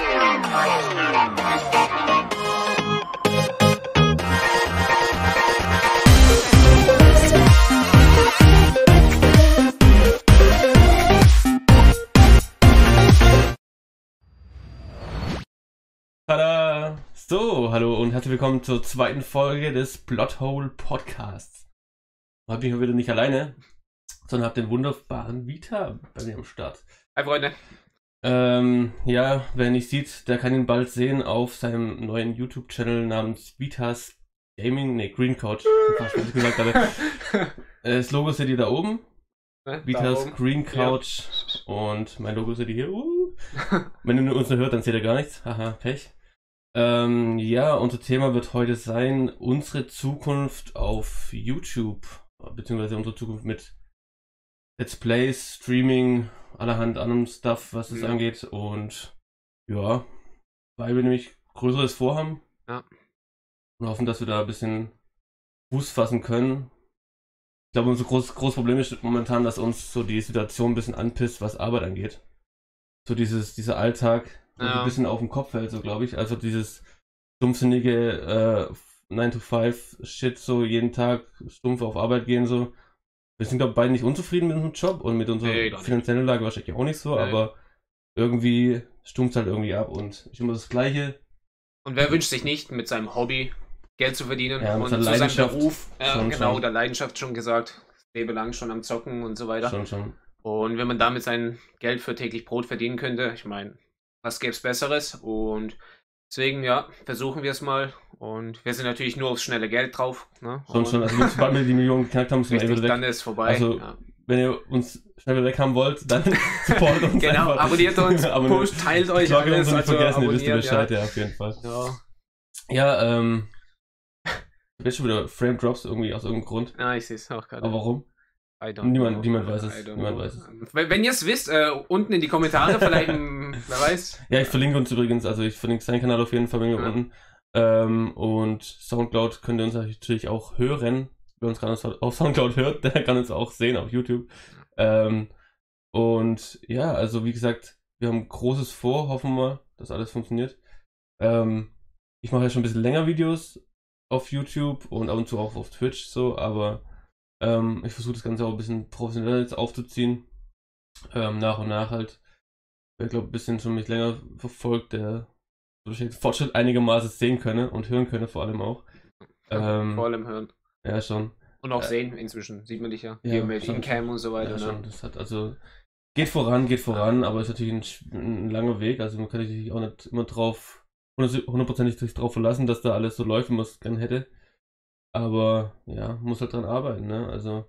Tada! So, hallo und herzlich willkommen zur zweiten Folge des Plothole Podcasts. Heute bin ich wieder nicht alleine, sondern habe den wunderbaren Vita bei mir am Start. Hi Freunde. Ja, wer ihn nicht sieht, der kann ihn bald sehen auf seinem neuen YouTube-Channel namens Vitas Gaming, Green Couch, fast, was ich gesagt habe. Das Logo seht ihr da oben. Vitas Green Couch und mein Logo seht ihr hier. Wenn ihr uns nur hört, dann seht ihr gar nichts. Haha, Pech. Ja, unser Thema wird heute sein, unsere Zukunft auf YouTube, beziehungsweise unsere Zukunft mit Let's Plays, Streaming, allerhand anderem Stuff, was es angeht. Und ja, weil wir nämlich Größeres vorhaben und hoffen, dass wir da ein bisschen Fuß fassen können. Ich glaube, unser großes Problem ist momentan, dass uns so die Situation ein bisschen anpisst, was Arbeit angeht. So dieser Alltag ein bisschen auf den Kopf fällt, so glaube ich. Also dieses stumpfsinnige 9-to-5-Shit, so jeden Tag stumpf auf Arbeit gehen, so. Wir sind, glaube ich, beide nicht unzufrieden mit unserem Job und mit unserer finanziellen Lage wahrscheinlich auch nicht so, aber irgendwie stumpft halt irgendwie ab und ich immer das Gleiche. Und wer wünscht sich nicht, mit seinem Hobby Geld zu verdienen und zu seinem Beruf, der Leidenschaft schon gesagt, lebe lang schon am Zocken und so weiter. Schon. Und wenn man damit sein Geld für täglich Brot verdienen könnte, ich meine, was gäbe es Besseres? Und deswegen, ja, versuchen wir es mal. Und wir sind natürlich nur aufs schnelle Geld drauf. Ne? Schon. Also sobald wir die Millionen geknackt haben, sind wir wieder weg. Dann ist es vorbei. Also, wenn ihr uns schnell weg haben wollt, dann supportet uns genau, einfach. Abonniert uns, pusht, teilt euch alles. Uns nicht vergessen, ihr wisst ihr Bescheid, ja, auf jeden Fall. Ja, ich weiß schon wieder Frame Drops irgendwie aus irgendeinem Grund. Ja, ich sehe es auch gerade. Aber warum? Niemand weiß es. Niemand weiß es. Wenn ihr es wisst, unten in die Kommentare, vielleicht, wer weiß. Ja, ich verlinke uns übrigens, also ich verlinke seinen Kanal auf jeden Fall bei mir unten. Und Soundcloud könnt ihr uns natürlich auch hören. Wer uns gerade auf Soundcloud hört, der kann uns auch sehen auf YouTube. Und ja, also wie gesagt, wir haben Großes vor, hoffen wir, dass alles funktioniert. Ich mache ja schon ein bisschen länger Videos auf YouTube und ab und zu auch auf Twitch so, aber ich versuche das Ganze auch ein bisschen professioneller jetzt aufzuziehen. Nach und nach halt. Wer glaube ein bisschen schon mich länger verfolgt, der den Fortschritt einigermaßen sehen könne und hören könne vor allem auch. Vor allem hören. Ja, schon. Und auch sehen, inzwischen sieht man dich ja. Hier mit Incam und so weiter. Ja, schon. Das hat also geht voran, aber ist natürlich ein langer Weg. Also man kann sich auch nicht immer hundertprozentig sich drauf verlassen, dass da alles so läuft, wie man es gerne hätte. Aber ja, muss halt dran arbeiten, ne? Also,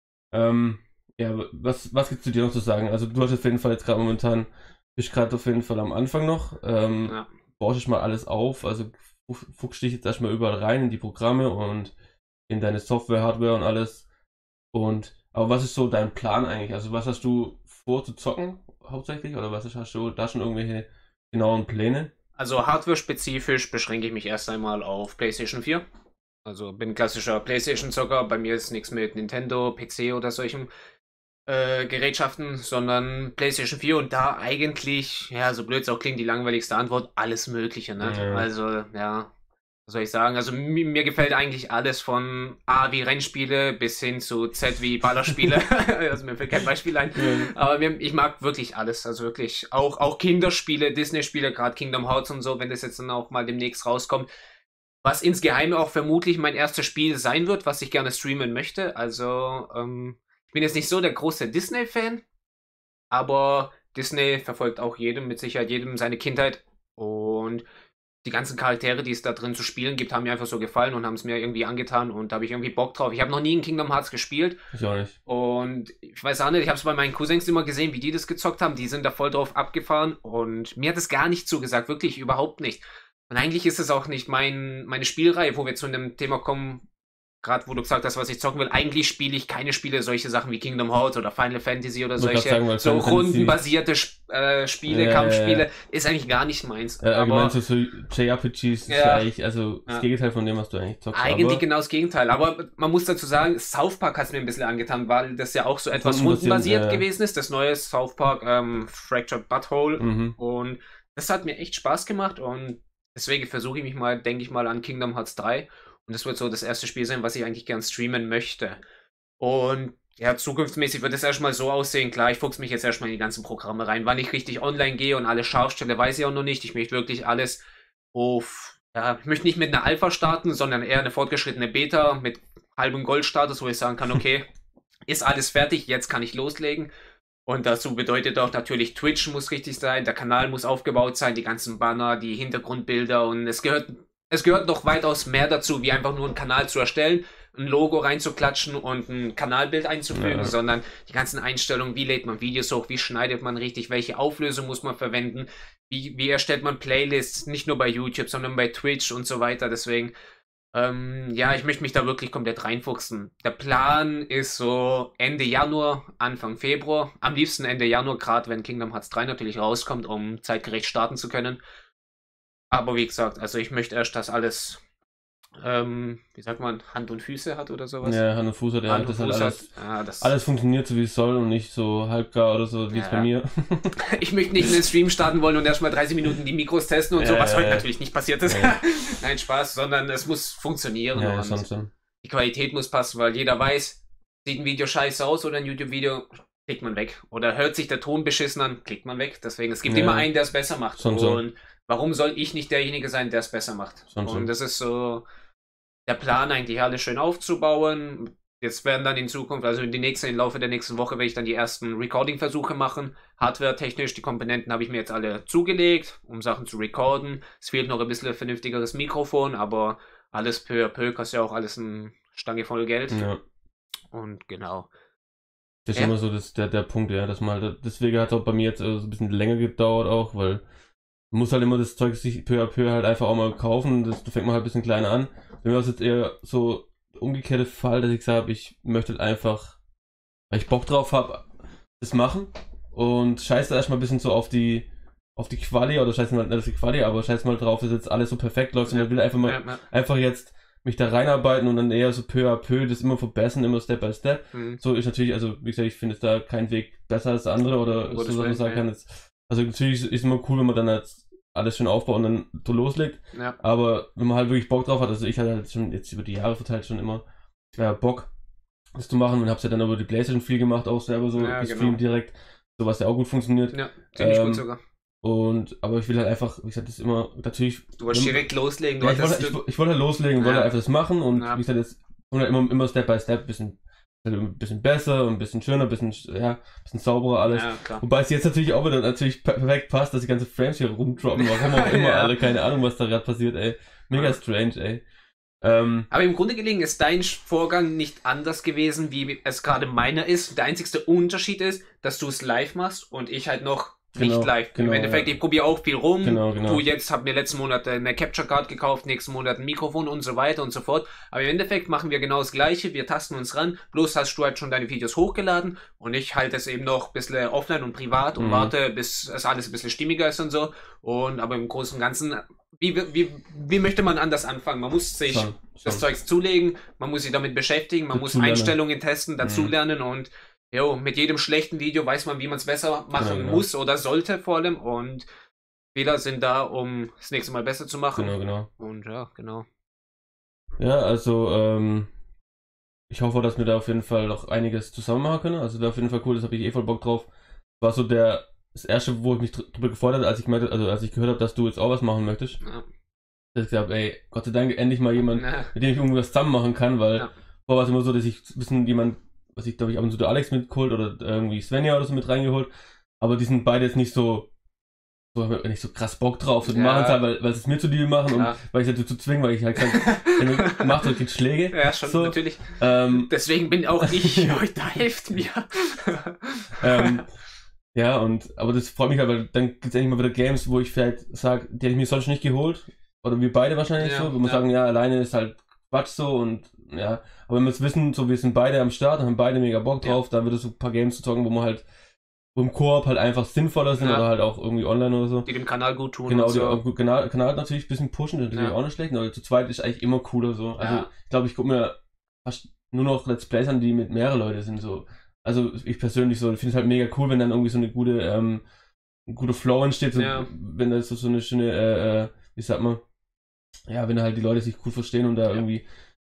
ja, was gibt's zu dir noch zu sagen? Also du hast auf jeden Fall jetzt gerade momentan, bist gerade auf jeden Fall am Anfang noch, baust dich mal alles auf, also fuchst dich jetzt erstmal überall rein in die Programme und in deine Software, Hardware und alles. Aber was ist so dein Plan eigentlich? Also was hast du vor zu zocken hauptsächlich oder hast du da schon irgendwelche genauen Pläne? Also hardware-spezifisch beschränke ich mich erst einmal auf PlayStation 4. Also bin klassischer PlayStation-Zocker, bei mir ist nichts mit Nintendo, PC oder solchen Gerätschaften, sondern PlayStation 4 und da eigentlich, ja, so blöd es auch klingt, die langweiligste Antwort, alles Mögliche, ne? Ja. Also, ja, was soll ich sagen? Also mir gefällt eigentlich alles von A wie Rennspiele bis hin zu Z wie Ballerspiele. Also mir fällt kein Beispiel ein. Aber ich mag wirklich alles, also wirklich auch Kinderspiele, Disney-Spiele, gerade Kingdom Hearts und so, wenn das jetzt dann auch mal demnächst rauskommt. Was insgeheim auch vermutlich mein erstes Spiel sein wird, was ich gerne streamen möchte. Also, ich bin jetzt nicht so der große Disney-Fan, aber Disney verfolgt auch mit Sicherheit jedem seine Kindheit. Und die ganzen Charaktere, die es da drin zu spielen gibt, haben mir einfach so gefallen und haben es mir irgendwie angetan und da habe ich irgendwie Bock drauf. Ich habe noch nie in Kingdom Hearts gespielt. Ich auch nicht. Und ich weiß auch nicht, ich habe es bei meinen Cousins immer gesehen, wie die das gezockt haben. Die sind da voll drauf abgefahren und mir hat es gar nicht zugesagt, wirklich überhaupt nicht. Und eigentlich ist es auch nicht meine Spielreihe, wo wir zu einem Thema kommen, gerade wo du gesagt hast, was ich zocken will, eigentlich spiele ich keine Spiele, solche Sachen wie Kingdom Hearts oder Final Fantasy oder solche so rundenbasierte Spiele, Kampfspiele, ist eigentlich gar nicht meins. Allgemein so JRPGs ist eigentlich, also das Gegenteil von dem, was du eigentlich zockst. Eigentlich genau das Gegenteil, aber man muss dazu sagen, South Park hat es mir ein bisschen angetan, weil das ja auch so etwas rundenbasiert gewesen ist, das neue South Park Fractured Butthole und das hat mir echt Spaß gemacht und deswegen versuche ich mich mal, denke ich mal, an Kingdom Hearts 3. Und das wird so das erste Spiel sein, was ich eigentlich gern streamen möchte. Und ja, zukunftsmäßig wird es erstmal so aussehen. Klar, ich fuchse mich jetzt erstmal in die ganzen Programme rein. Wann ich richtig online gehe und alles scharf stelle, weiß ich auch noch nicht. Ich möchte wirklich alles ich möchte nicht mit einer Alpha starten, sondern eher eine fortgeschrittene Beta mit halbem Goldstatus, wo ich sagen kann, okay, ist alles fertig, jetzt kann ich loslegen. Und dazu bedeutet auch natürlich, Twitch muss richtig sein, der Kanal muss aufgebaut sein, die ganzen Banner, die Hintergrundbilder und es gehört noch weitaus mehr dazu, wie einfach nur einen Kanal zu erstellen, ein Logo reinzuklatschen und ein Kanalbild einzufügen, sondern die ganzen Einstellungen, wie lädt man Videos hoch, wie schneidet man richtig, welche Auflösung muss man verwenden, wie erstellt man Playlists, nicht nur bei YouTube, sondern bei Twitch und so weiter. Deswegen, ich möchte mich da wirklich komplett reinfuchsen. Der Plan ist so Ende Januar, Anfang Februar, am liebsten Ende Januar, gerade wenn Kingdom Hearts 3 natürlich rauskommt, um zeitgerecht starten zu können. Aber wie gesagt, also ich möchte erst, dass alles, wie sagt man, Hand und Füße hat oder sowas. Ja, Hand und Fuß hat, das halt alles funktioniert so wie es soll und nicht so halbgar oder so wie es bei mir. Ich möchte nicht einen Stream starten wollen und erstmal 30 Minuten die Mikros testen und so, was heute natürlich nicht passiert ist. Nein, Spaß, sondern es muss funktionieren und die Qualität muss passen, weil jeder weiß, sieht ein Video scheiße aus oder ein YouTube-Video, klickt man weg. Oder hört sich der Ton beschissen an, klickt man weg. Deswegen, es gibt immer einen, der es besser macht. Und warum soll ich nicht derjenige sein, der es besser macht? Und das ist so der Plan, eigentlich alles schön aufzubauen. Jetzt werden dann in Zukunft, also im Laufe der nächsten Woche werde ich dann die ersten Recording-Versuche machen. Hardware-technisch, die Komponenten habe ich mir jetzt alle zugelegt, um Sachen zu recorden. Es fehlt noch ein bisschen ein vernünftigeres Mikrofon, aber alles peu à peu, kostet ja auch alles eine Stange voll Geld. Ja. Und genau. Das ist immer so der Punkt, dass man, deswegen hat es auch bei mir jetzt so ein bisschen länger gedauert auch, weil man muss halt immer das Zeug sich peu à peu halt einfach auch mal kaufen. Da fängt man halt ein bisschen kleiner an. Bei mir war es jetzt eher so umgekehrte Fall, dass ich gesagt habe, ich möchte halt einfach, weil ich Bock drauf habe, das machen und scheiße erstmal ein bisschen so auf die Quali, oder scheiße mal nicht auf die Quali, aber scheiße mal drauf, dass jetzt alles so perfekt läuft, und ich will einfach jetzt mich da reinarbeiten und dann eher so peu à peu das immer verbessern, immer Step by Step. So ist natürlich, also wie gesagt, ich finde es da kein Weg besser als der andere oder so, dass man sagen kann, also natürlich ist es immer cool, wenn man dann halt alles schön aufbaut und dann so loslegt. Ja. Aber wenn man halt wirklich Bock drauf hat, also ich hatte halt schon jetzt über die Jahre verteilt schon immer Bock, das zu machen, und hab's ja dann über die PlayStation viel gemacht, auch selber so gestreamt direkt, so was ja auch gut funktioniert. Ja, ziemlich gut sogar. Aber ich will halt einfach, wie gesagt, das immer natürlich. Du wolltest direkt loslegen, ich wollte halt loslegen, wollte einfach das machen und wie gesagt, jetzt immer Step by Step ein bisschen besser und ein bisschen schöner, ein bisschen sauberer alles. Ja, wobei es jetzt natürlich auch wieder perfekt passt, dass die ganzen Frames hier rumdroppen, warum auch immer, alle, keine Ahnung, was da gerade passiert, ey. Mega strange, ey. Aber im Grunde gelegen ist dein Vorgang nicht anders gewesen, wie es gerade meiner ist. Der einzigste Unterschied ist, dass du es live machst und ich halt noch nicht live. Im Endeffekt, ich probiere auch viel rum. Genau. Du jetzt hab mir letzten Monat eine Capture Card gekauft, nächsten Monat ein Mikrofon und so weiter und so fort. Aber im Endeffekt machen wir genau das Gleiche. Wir tasten uns ran. Bloß hast du halt schon deine Videos hochgeladen und ich halte es eben noch ein bisschen offline und privat und warte, bis es alles ein bisschen stimmiger ist und so. Aber im Großen und Ganzen, wie möchte man anders anfangen? Man muss sich das Zeugs zulegen, man muss sich damit beschäftigen, man muss Einstellungen testen, dazulernen und mit jedem schlechten Video weiß man, wie man es besser machen muss oder sollte vor allem, und Fehler sind da, um das nächste Mal besser zu machen. Genau. Und genau. Ja, also ich hoffe, dass wir da auf jeden Fall noch einiges zusammen machen können. Also wäre auf jeden Fall cool, das habe ich voll Bock drauf. War so das erste, wo ich mich drüber gefreut habe, als ich gehört habe, dass du jetzt auch was machen möchtest. Ja. Dass ich gesagt habe, ey, Gott sei Dank endlich mal jemand, mit dem ich irgendwas zusammen machen kann, weil vorher war es immer so, dass ich ein bisschen jemand, was ich glaube ich ab und zu der Alex mitgeholt oder irgendwie Svenja oder so mit reingeholt, aber die sind beide jetzt nicht so krass Bock drauf, so die machen es halt, weil sie es mir zu lieb machen und weil ich es halt zu zwingen, weil ich halt gesagt macht und kriegt Schläge. Ja, schon, so. Natürlich. Deswegen bin auch ich, da hilft mir. Aber das freut mich halt, weil dann gibt es endlich mal wieder Games, wo ich vielleicht sage, die hätte ich mir sonst nicht geholt, oder wir beide wahrscheinlich so, wo man sagen, alleine ist halt Quatsch so und ja, aber wenn wir es wissen, so wir sind beide am Start und haben beide mega Bock drauf, da wird es so ein paar Games zu zocken, wo man halt wo im Koop halt einfach sinnvoller sind oder halt auch irgendwie online oder so. Die dem Kanal gut tun. Genau, und so. die Kanal natürlich ein bisschen pushen, das ist natürlich auch nicht schlecht, aber zu zweit ist eigentlich immer cooler so. Also ich glaube, ich gucke mir fast nur noch Let's Plays an, die mit mehreren Leuten sind so. Also ich persönlich so, finde es halt mega cool, wenn dann irgendwie so eine gute, ein guter Flow entsteht, so, wenn da so eine schöne, wie sagt man, ja, wenn halt die Leute sich gut verstehen und da irgendwie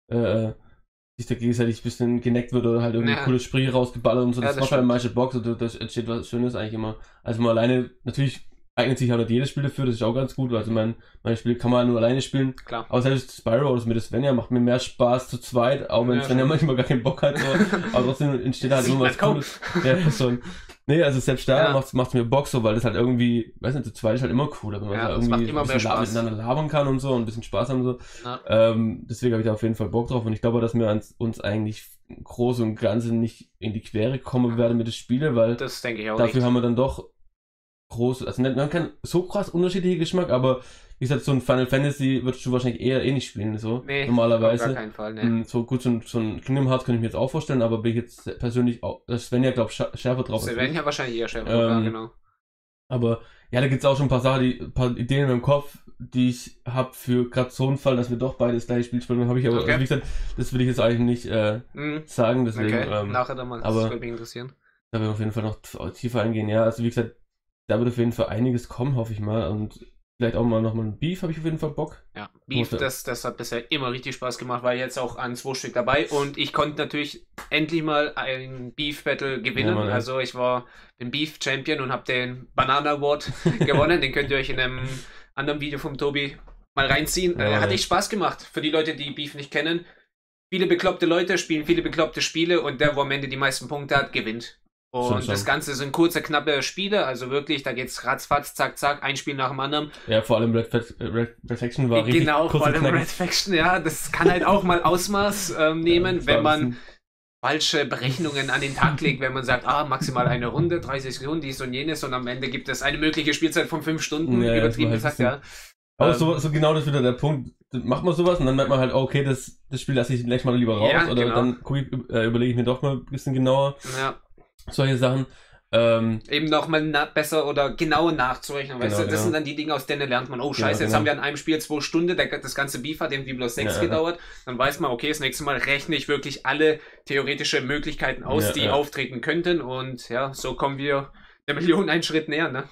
sich da gegenseitig ein bisschen geneckt wird oder halt irgendwie coole Sprüche rausgeballert und so, das macht halt am meisten Bock, so, das entsteht was Schönes eigentlich immer. Also mal alleine, natürlich eignet sich halt nicht jedes Spiel dafür, das ist auch ganz gut, also meine Spiele kann man nur alleine spielen. Klar. Aber selbst Spyro oder mit Svenja macht mir mehr Spaß zu zweit, auch wenn Svenja manchmal gar keinen Bock hat, so. Aber trotzdem entsteht halt immer was Cooles. Ja, schon. Nee, also selbst da macht's mir Bock so, weil das halt irgendwie, weiß nicht, zu zweit ist halt immer cooler, wenn man da irgendwie ein bisschen miteinander labern kann und so und ein bisschen Spaß haben und so. Deswegen habe ich da auf jeden Fall Bock drauf und ich glaube, dass wir uns eigentlich groß und Ganze nicht in die Quere kommen werden mit den Spielen, weil das denke ich auch dafür haben wir dann doch groß, also man hat keinen so krass unterschiedlichen Geschmack, aber wie gesagt, so ein Final Fantasy würdest du wahrscheinlich eher nicht spielen, so normalerweise. Auf gar keinen Fall, ne. So gut, so ein Kingdom Hearts könnte ich mir jetzt auch vorstellen, aber bin ich jetzt persönlich auch, das Svenja, glaube ich, schärfer drauf. Svenja wahrscheinlich eher schärfer drauf, genau. Aber ja, da gibt es auch schon ein paar Sachen, ein paar Ideen in meinem Kopf, die ich habe für gerade so einen Fall, dass wir doch beide das gleiche Spiel spielen. Habe ich aber, also wie gesagt, das will ich jetzt eigentlich nicht sagen, deswegen. Nachher dann mal, das würde mich interessieren. Da werden wir auf jeden Fall noch tiefer eingehen, ja. Also wie gesagt, da wird auf jeden Fall einiges kommen, hoffe ich mal. Und vielleicht auch mal nochmal ein Beef, habe ich auf jeden Fall Bock. Ja, Beef, das hat bisher immer richtig Spaß gemacht, war jetzt auch an 2 Stück dabei und ich konnte natürlich endlich mal ein Beef-Battle gewinnen. Ja, also ich war den Beef-Champion und habe den Banana Award gewonnen. Den könnt ihr euch in einem anderen Video vom Tobi mal reinziehen. Hat echt Spaß gemacht. Für die Leute, die Beef nicht kennen. Viele bekloppte Leute spielen viele bekloppte Spiele und der, wo am Ende die meisten Punkte hat, gewinnt. Und das Ganze sind kurze, knappe Spiele, also wirklich, da geht's ratzfatz, zack, zack, ein Spiel nach dem anderen. Ja, vor allem Red Faction war richtig genau, vor allem Red Faction, ja, das kann halt auch mal Ausmaß nehmen, wenn man falsche Berechnungen an den Tag legt, wenn man sagt, maximal eine Runde, 30 Sekunden, dies und jenes und am Ende gibt es eine mögliche Spielzeit von 5 Stunden, übertrieben gesagt, ja. Aber so genau das ist wieder der Punkt, macht man sowas und dann merkt man halt, okay, das Spiel lasse ich gleich mal lieber raus, oder genau. Dann überlege ich mir doch mal ein bisschen genauer. Ja. Solche Sachen. Eben nochmal besser oder genau nachzurechnen, weißt du? Das sind dann die Dinge, aus denen lernt man, oh scheiße, jetzt haben wir an einem Spiel 2 Stunden, das ganze Beef hat irgendwie bloß 6 gedauert, dann weiß man, okay, das nächste Mal rechne ich wirklich alle theoretische Möglichkeiten aus, die auftreten könnten und ja, so kommen wir der Million einen Schritt näher, ne?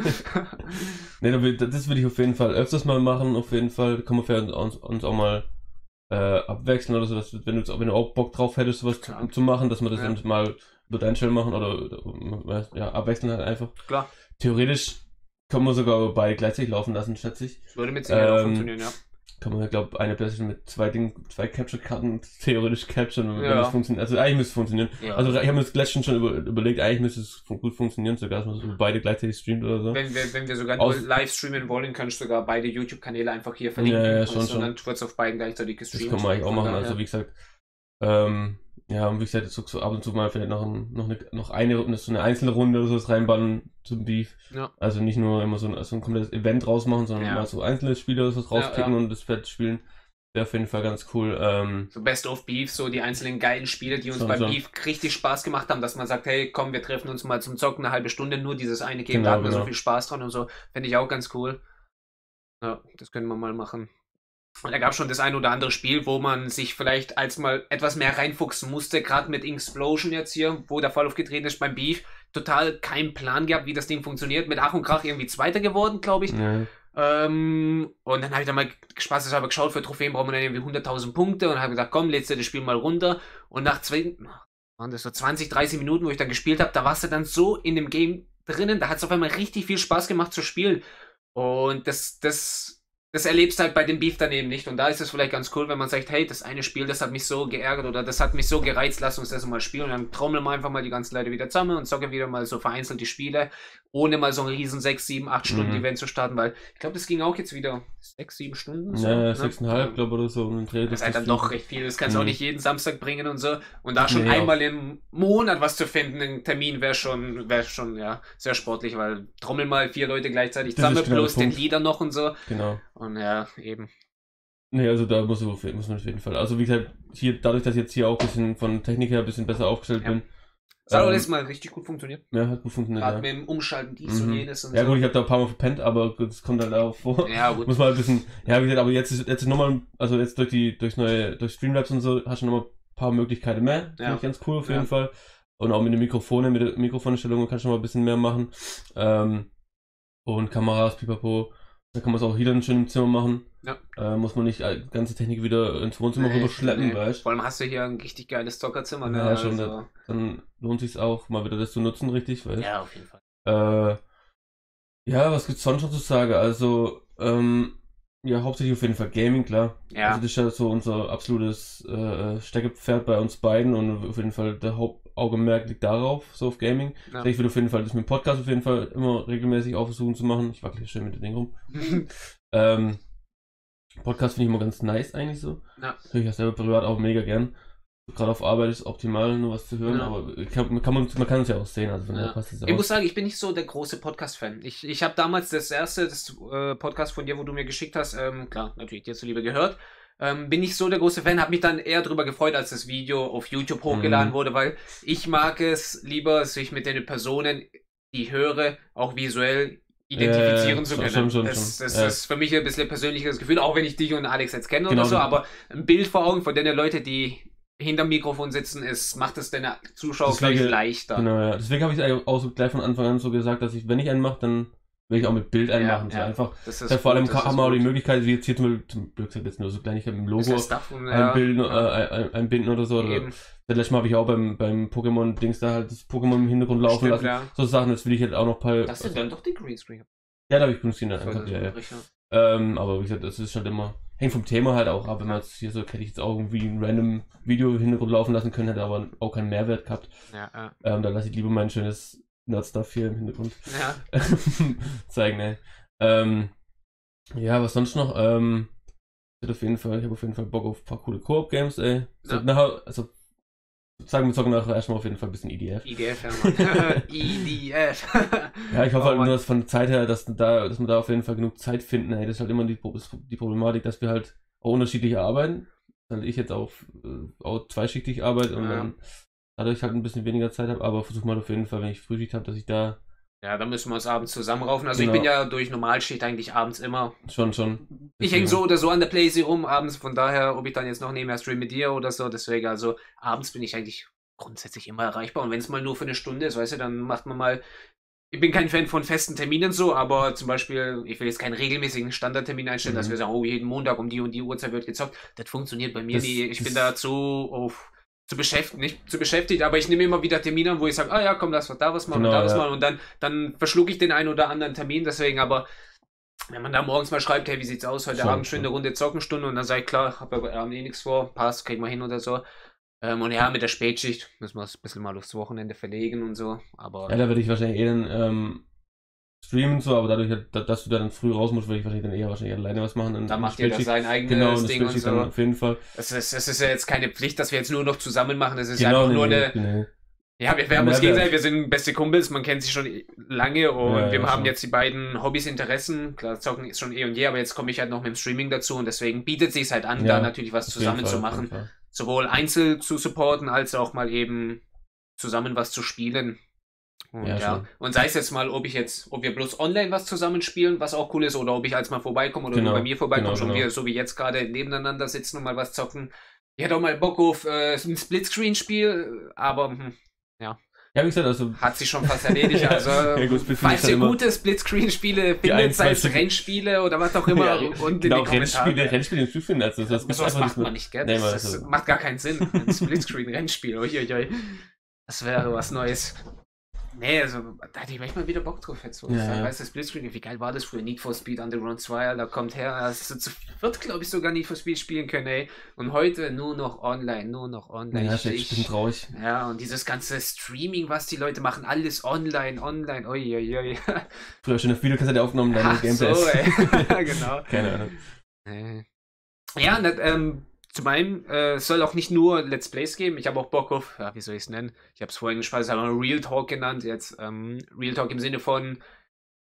Nee, das würde ich auf jeden Fall öfters mal machen, auf jeden Fall, da können wir uns auch mal abwechseln oder so, dass, wenn du auch Bock drauf hättest, sowas zu machen, dass wir das dann mal über deinen Channel machen oder abwechseln halt einfach. Klar. Theoretisch kann man sogar beide gleichzeitig laufen lassen, schätze ich. Das würde mit Sicherheit auch funktionieren, ja. Kann man, glaube eine PlayStation mit 2 Capture-Karten theoretisch capturen, wenn es funktioniert. Also eigentlich müsste es funktionieren. Ja. Also ich habe mir das letztens schon überlegt, eigentlich müsste es gut funktionieren, sogar, dass man so beide gleichzeitig streamt oder so. Wenn wir sogar nur live streamen wollen, kannst du sogar beide YouTube-Kanäle einfach hier verlinken. Ja, schon. Und dann wird es auf beiden gleichzeitig gestreamt. Das kann man eigentlich auch machen, also wie gesagt, ja, und wie gesagt, so ab und zu mal vielleicht noch eine so eine einzelne Runde oder so reinbannen zum Beef. Ja. Also nicht nur immer so ein komplettes Event rausmachen, sondern mal so einzelne Spiele oder so rauskicken und das Fett spielen. Wäre auf jeden Fall ganz cool. So Best of Beef, so die einzelnen geilen Spiele, die uns beim Beef richtig Spaß gemacht haben, dass man sagt, hey, komm, wir treffen uns mal zum Zocken, eine halbe Stunde, nur dieses eine Game, da hatten wir so viel Spaß dran und so. Fände ich auch ganz cool. Ja, das können wir mal machen. Und da gab es schon das ein oder andere Spiel, wo man sich vielleicht als mal etwas mehr reinfuchsen musste, gerade mit Explosion jetzt hier, wo der Fall aufgetreten ist beim Beef. Total keinen Plan gehabt, wie das Ding funktioniert. Mit Ach und Krach irgendwie Zweiter geworden, glaube ich. Ja. Und dann habe ich dann mal spaßeshalber geschaut, für Trophäen braucht man dann irgendwie 100.000 Punkte und habe gesagt, komm, lädst du das Spiel mal runter. Und nach 20, 30 Minuten, wo ich dann gespielt habe, da warst du dann so in dem Game drinnen, da hat es auf einmal richtig viel Spaß gemacht zu spielen. Und das erlebst halt bei dem Beef daneben nicht. Und da ist es vielleicht ganz cool, wenn man sagt, hey, das eine Spiel, das hat mich so geärgert oder das hat mich so gereizt, lass uns das mal spielen. Und dann trommeln wir einfach mal die ganzen Leute wieder zusammen und zocken wieder mal so vereinzelt die Spiele, ohne mal so ein riesen 6, 7, 8 Stunden Event zu starten, weil ich glaube, das ging auch jetzt wieder 6, 7 Stunden. So, ja, 6,5, glaube ich, oder so. Und das ist halt dann doch recht viel. Das kannst du auch nicht jeden Samstag bringen und so. Und da schon einmal im Monat was zu finden, ein Termin wäre schon ja, sehr sportlich, weil trommeln mal 4 Leute gleichzeitig zusammen, plus den Lieder noch und so. Genau. Und ja, eben. Nee, also da muss man auf jeden Fall. Also wie gesagt, hier, dadurch, dass ich jetzt hier auch ein bisschen von Technik her ein bisschen besser aufgestellt bin. Das hat auch letztes Mal richtig gut funktioniert. Ja, hat gut funktioniert. Gerade mit dem Umschalten dies und jenes und ja, so. gut, ich habe da ein paar Mal verpennt, aber das kommt halt auch vor. Ja, gut. Muss man ein bisschen, ja, wie gesagt, aber jetzt ist nochmal, also jetzt durch Streamlabs und so, hast du nochmal ein paar Möglichkeiten mehr. Finde ich ganz cool auf jeden Fall. Und auch mit den Mikrofonen, mit der Mikrofonstellung kannst du noch mal ein bisschen mehr machen. Und Kameras, pipapo. Da kann man es auch hier dann schön im Zimmer machen. Ja. Muss man nicht die ganze Technik wieder ins Wohnzimmer rüberschleppen, weißt. Vor allem hast du hier ein richtig geiles Zockerzimmer, ne? Ja, schon. Also. Dann lohnt sich auch, mal wieder das zu nutzen, richtig, weißt. Ja, auf jeden Fall. Ja, was gibt's sonst noch zu sagen? Also, ja, hauptsächlich auf jeden Fall Gaming, klar. Ja. Also das ist ja so unser absolutes Steckenpferd bei uns beiden und auf jeden Fall der Hauptaugenmerk liegt darauf, so auf Gaming. Ja. Ich will auf jeden Fall das mit dem Podcast auf jeden Fall immer regelmäßig auch versuchen zu machen. Ich wackel hier schön mit dem Ding rum. Podcast finde ich immer ganz nice eigentlich so. Ja. Höre ich ja selber privat auch mega gern. Gerade auf Arbeit ist optimal, nur was zu hören, aber man kann es ja auch sehen. Also von passt es auch. Ich muss sagen, ich bin nicht so der große Podcast-Fan. Ich habe damals das Podcast von dir, wo du mir geschickt hast, klar, natürlich dir zuliebe gehört. Bin nicht so der große Fan, habe mich dann eher darüber gefreut, als das Video auf YouTube hochgeladen wurde, weil ich mag es lieber, sich mit den Personen, die ich höre, auch visuell identifizieren zu können. Das ist für mich ein bisschen ein persönliches Gefühl, auch wenn ich dich und Alex jetzt kenne oder so, aber ein Bild vor Augen von den Leuten, die hinterm Mikrofon sitzen, macht es den Zuschauer gleich leichter. Genau, ja. Deswegen habe ich es auch so gleich von Anfang an so gesagt, dass wenn ich einen mache, dann will ich auch mit Bild einmachen. Ja, so einfach. Vor allem haben wir auch die Möglichkeit, wie jetzt hier zum Glück jetzt nur so Kleinigkeit mit dem Logo einbinden oder so. Oder letztes Mal habe ich auch beim Pokémon-Dings da halt das Pokémon im Hintergrund laufen lassen. Ja. So Sachen, das will ich halt auch noch paar. Das sind dann doch die Greenscreen. Ja, da habe ich Greenscreen dann angehabt, ja. Aber wie gesagt, das ist halt immer, hängt vom Thema halt auch ab. Wenn man jetzt hier so, hätte ich jetzt auch irgendwie ein random Video im Hintergrund laufen lassen können, hätte aber auch keinen Mehrwert gehabt. Ja, dann lasse ich lieber mein schönes Nerd-Stuff hier im Hintergrund zeigen, ne. Ja, was sonst noch? Ich habe auf jeden Fall Bock auf ein paar coole Koop-Games, ey. Sagen wir zocken nachher erstmal auf jeden Fall ein bisschen EDF. EDF, ja, Mann. EDF. Ja, ich hoffe halt nur, dass von der Zeit her, dass wir da auf jeden Fall genug Zeit finden, ey. Das ist halt immer die Problematik, dass wir halt auch unterschiedlich arbeiten. Weil ich jetzt auch zweischichtig arbeite und dann dadurch halt ein bisschen weniger Zeit habe, aber versuche mal auf jeden Fall, wenn ich Frühschicht habe, dass ich da... Ja, dann müssen wir uns abends zusammenraufen. Also ich bin ja durch Normalschicht eigentlich abends immer. Schon. Ich hänge so oder so an der Playsee rum abends, von daher, ob ich dann jetzt noch nebenher stream mit dir oder so, deswegen, also abends bin ich eigentlich grundsätzlich immer erreichbar. Und wenn es mal nur für eine Stunde ist, weißt du, dann macht man mal... Ich bin kein Fan von festen Terminen so, aber zum Beispiel, ich will jetzt keinen regelmäßigen Standardtermin einstellen, dass wir sagen, oh, jeden Montag um die und die Uhrzeit wird gezockt. Das funktioniert bei mir nie. Ich bin da nicht zu beschäftigt, aber ich nehme immer wieder Termine an, wo ich sage, ja, komm, lass da was machen und da was machen und dann verschlucke ich den einen oder anderen Termin, deswegen, aber wenn man da morgens mal schreibt, hey, wie sieht's aus, heute Abend schön eine Runde Zockenstunde und dann sage ich, klar, hab aber abends nichts vor, passt, kriegen wir hin oder so. Und ja, mit der Spätschicht müssen wir es ein bisschen mal aufs Wochenende verlegen und so, aber... Ja, da würde ich wahrscheinlich dann streamen so, aber dadurch, dass du dann früh raus musst, würde ich wahrscheinlich eher alleine was machen. Da macht jeder sein eigenes Ding und so. Dann auf jeden Fall. Es ist ja jetzt keine Pflicht, dass wir jetzt nur noch zusammen machen, es ist einfach nur eine... Ja, wir haben uns gegenseitig, wir sind beste Kumpels, man kennt sich schon lange und wir haben jetzt die beiden Hobbys, Interessen, klar, Zocken ist schon eh und je, aber jetzt komme ich halt noch mit dem Streaming dazu und deswegen bietet sich halt an, da natürlich was zusammen zu machen. Sowohl einzeln zu supporten, als auch mal eben zusammen was zu spielen. Und, und sei es jetzt mal, ob wir bloß online was zusammenspielen, was auch cool ist, oder ob ich als mal vorbeikomme oder nur bei mir vorbeikomme, schon wir, so wie jetzt gerade nebeneinander sitzen und mal was zocken. Ich hätte auch mal Bock auf ein Splitscreen-Spiel, aber ja, wie gesagt, also hat sich schon fast erledigt. Also, falls ihr gute Splitscreen-Spiele findet, sei es Rennspiele oder was auch immer, und in die Kommentare. Rennspiele im finden, also das macht man nicht, gell? Das macht gar keinen Sinn. Ein Splitscreen-Rennspiel, das wäre was Neues. Nee, also da hätte ich manchmal wieder Bock drauf jetzt. Weißt du, Splitscreen, wie geil war das früher? Need for Speed Underground 2, da kommt her, also zu viert, glaube ich, sogar Need for Speed spielen können, ey. Und heute nur noch online. Ja, ich bin traurig. Ja, und dieses ganze Streaming, was die Leute machen, alles online. Ui. Früher schon eine Videokassette aufgenommen, dann Gameplay. So, ey. Genau. Keine Ahnung. Ja, zu meinem soll auch nicht nur Let's Plays geben, ich habe auch Bock auf, wie soll ich es nennen? Ich habe es vorhin gesprochen, Real Talk genannt, jetzt Real Talk im Sinne von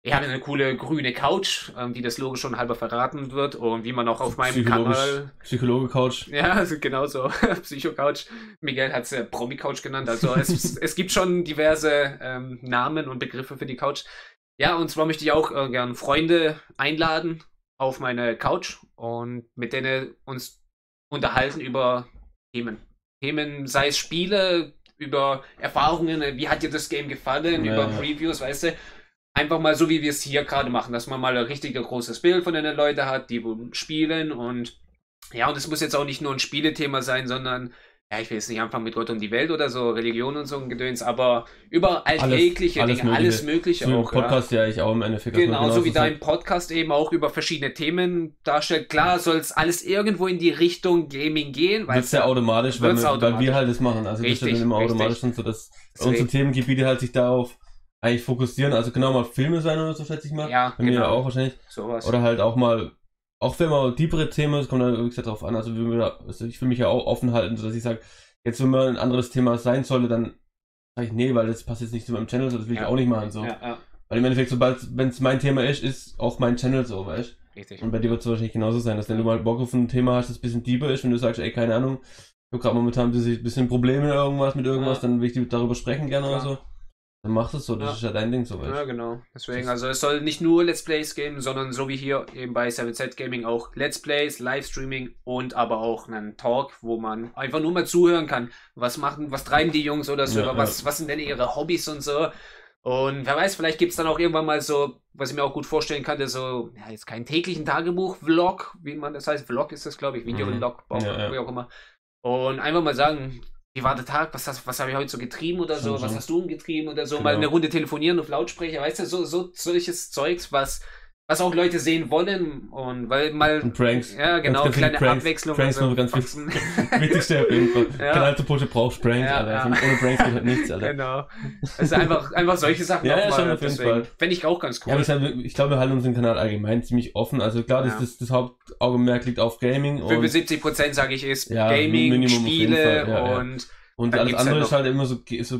Ich habe eine coole grüne Couch, die das Logo schon halber verraten wird und wie man auch auf meinem Kanal... Psychologe-Couch. Ja, also genau so. Psycho-Couch. Miguel hat es Promi-Couch genannt. Also es gibt schon diverse Namen und Begriffe für die Couch. Ja, und zwar möchte ich auch gern Freunde einladen auf meine Couch und mit denen uns unterhalten über Themen. Themen, sei es Spiele, über Erfahrungen, wie hat dir das Game gefallen, über Previews, weißt du. Einfach mal so, wie wir es hier gerade machen, dass man mal ein richtig großes Bild von den Leuten hat, die spielen und ja, und es muss jetzt auch nicht nur ein Spielethema sein, sondern, ja, ich will jetzt nicht anfangen mit Gott und die Welt oder so, Religion und so ein Gedöns, aber über alltägliche Dinge, alles Mögliche so auch. Podcast ja ich auch im Endeffekt. Genau, so wie dein Podcast eben auch über verschiedene Themen darstellt. Klar soll es alles irgendwo in die Richtung Gaming gehen. Wird es ja automatisch, weil wir halt das machen. Also richtig, das ist dann immer automatisch und so, dass unsere Themengebiete halt sich darauf eigentlich fokussieren, also genau mal Filme sein oder so, schätze ich mal. Ja, bei mir auch wahrscheinlich. Sowas. Oder halt auch mal, auch wenn mal tiefere Themen, es kommt dann wie gesagt drauf an, also ich will mich ja auch offen halten, sodass ich sage, jetzt wenn mal ein anderes Thema sein sollte, dann sage ich, nee, weil das passt jetzt nicht zu meinem Channel, so, das will ich auch nicht machen, so. Weil im Endeffekt, wenn es mein Thema ist auch mein Channel so, weißt du? Richtig. Und bei dir wird es wahrscheinlich genauso sein, dass wenn du mal Bock auf ein Thema hast, das ein bisschen tiefer ist, wenn du sagst, ey, keine Ahnung, ich habe gerade momentan ein bisschen Probleme mit irgendwas, dann will ich darüber sprechen gerne oder so. Dann mach es so, das ist ja dein Ding so, weißt du? Ja, genau. Deswegen, also es soll nicht nur Let's Plays geben, sondern so wie hier eben bei 7Z Gaming auch Let's Plays, Livestreaming und aber auch einen Talk, wo man einfach nur mal zuhören kann. Was treiben die Jungs oder so, was sind denn ihre Hobbys und so. Und wer weiß, vielleicht gibt es dann auch irgendwann mal so, was ich mir auch gut vorstellen kann, so, ja, jetzt keinen täglichen Tagebuch-Vlog, wie man das heißt. Vlog ist das, glaube ich, Videolog, wie auch immer. Und einfach mal sagen, wie war der Tag, was habe ich heute so getrieben oder so, was hast du getrieben oder so, mal eine Runde telefonieren auf Lautsprecher, weißt du, so solches Zeugs, was auch Leute sehen wollen und weil mal und Pranks. Ja, genau, ganz kleine Pranks, Abwechslung. Pranks also, ganz wichtigste auf jeden Fall. Kanal zu pushen braucht Pranks, Alter. Ohne Pranks geht halt nichts, Alter. Genau. Also einfach solche Sachen ja, schon auf jeden Fall. Fände ich auch ganz cool. Ja, ich glaube, wir halten unseren Kanal allgemein ziemlich offen. Also klar, das Hauptaugenmerk liegt auf Gaming. 75% sage ich ist Gaming, Minimum Spiele und alles andere ist halt immer so,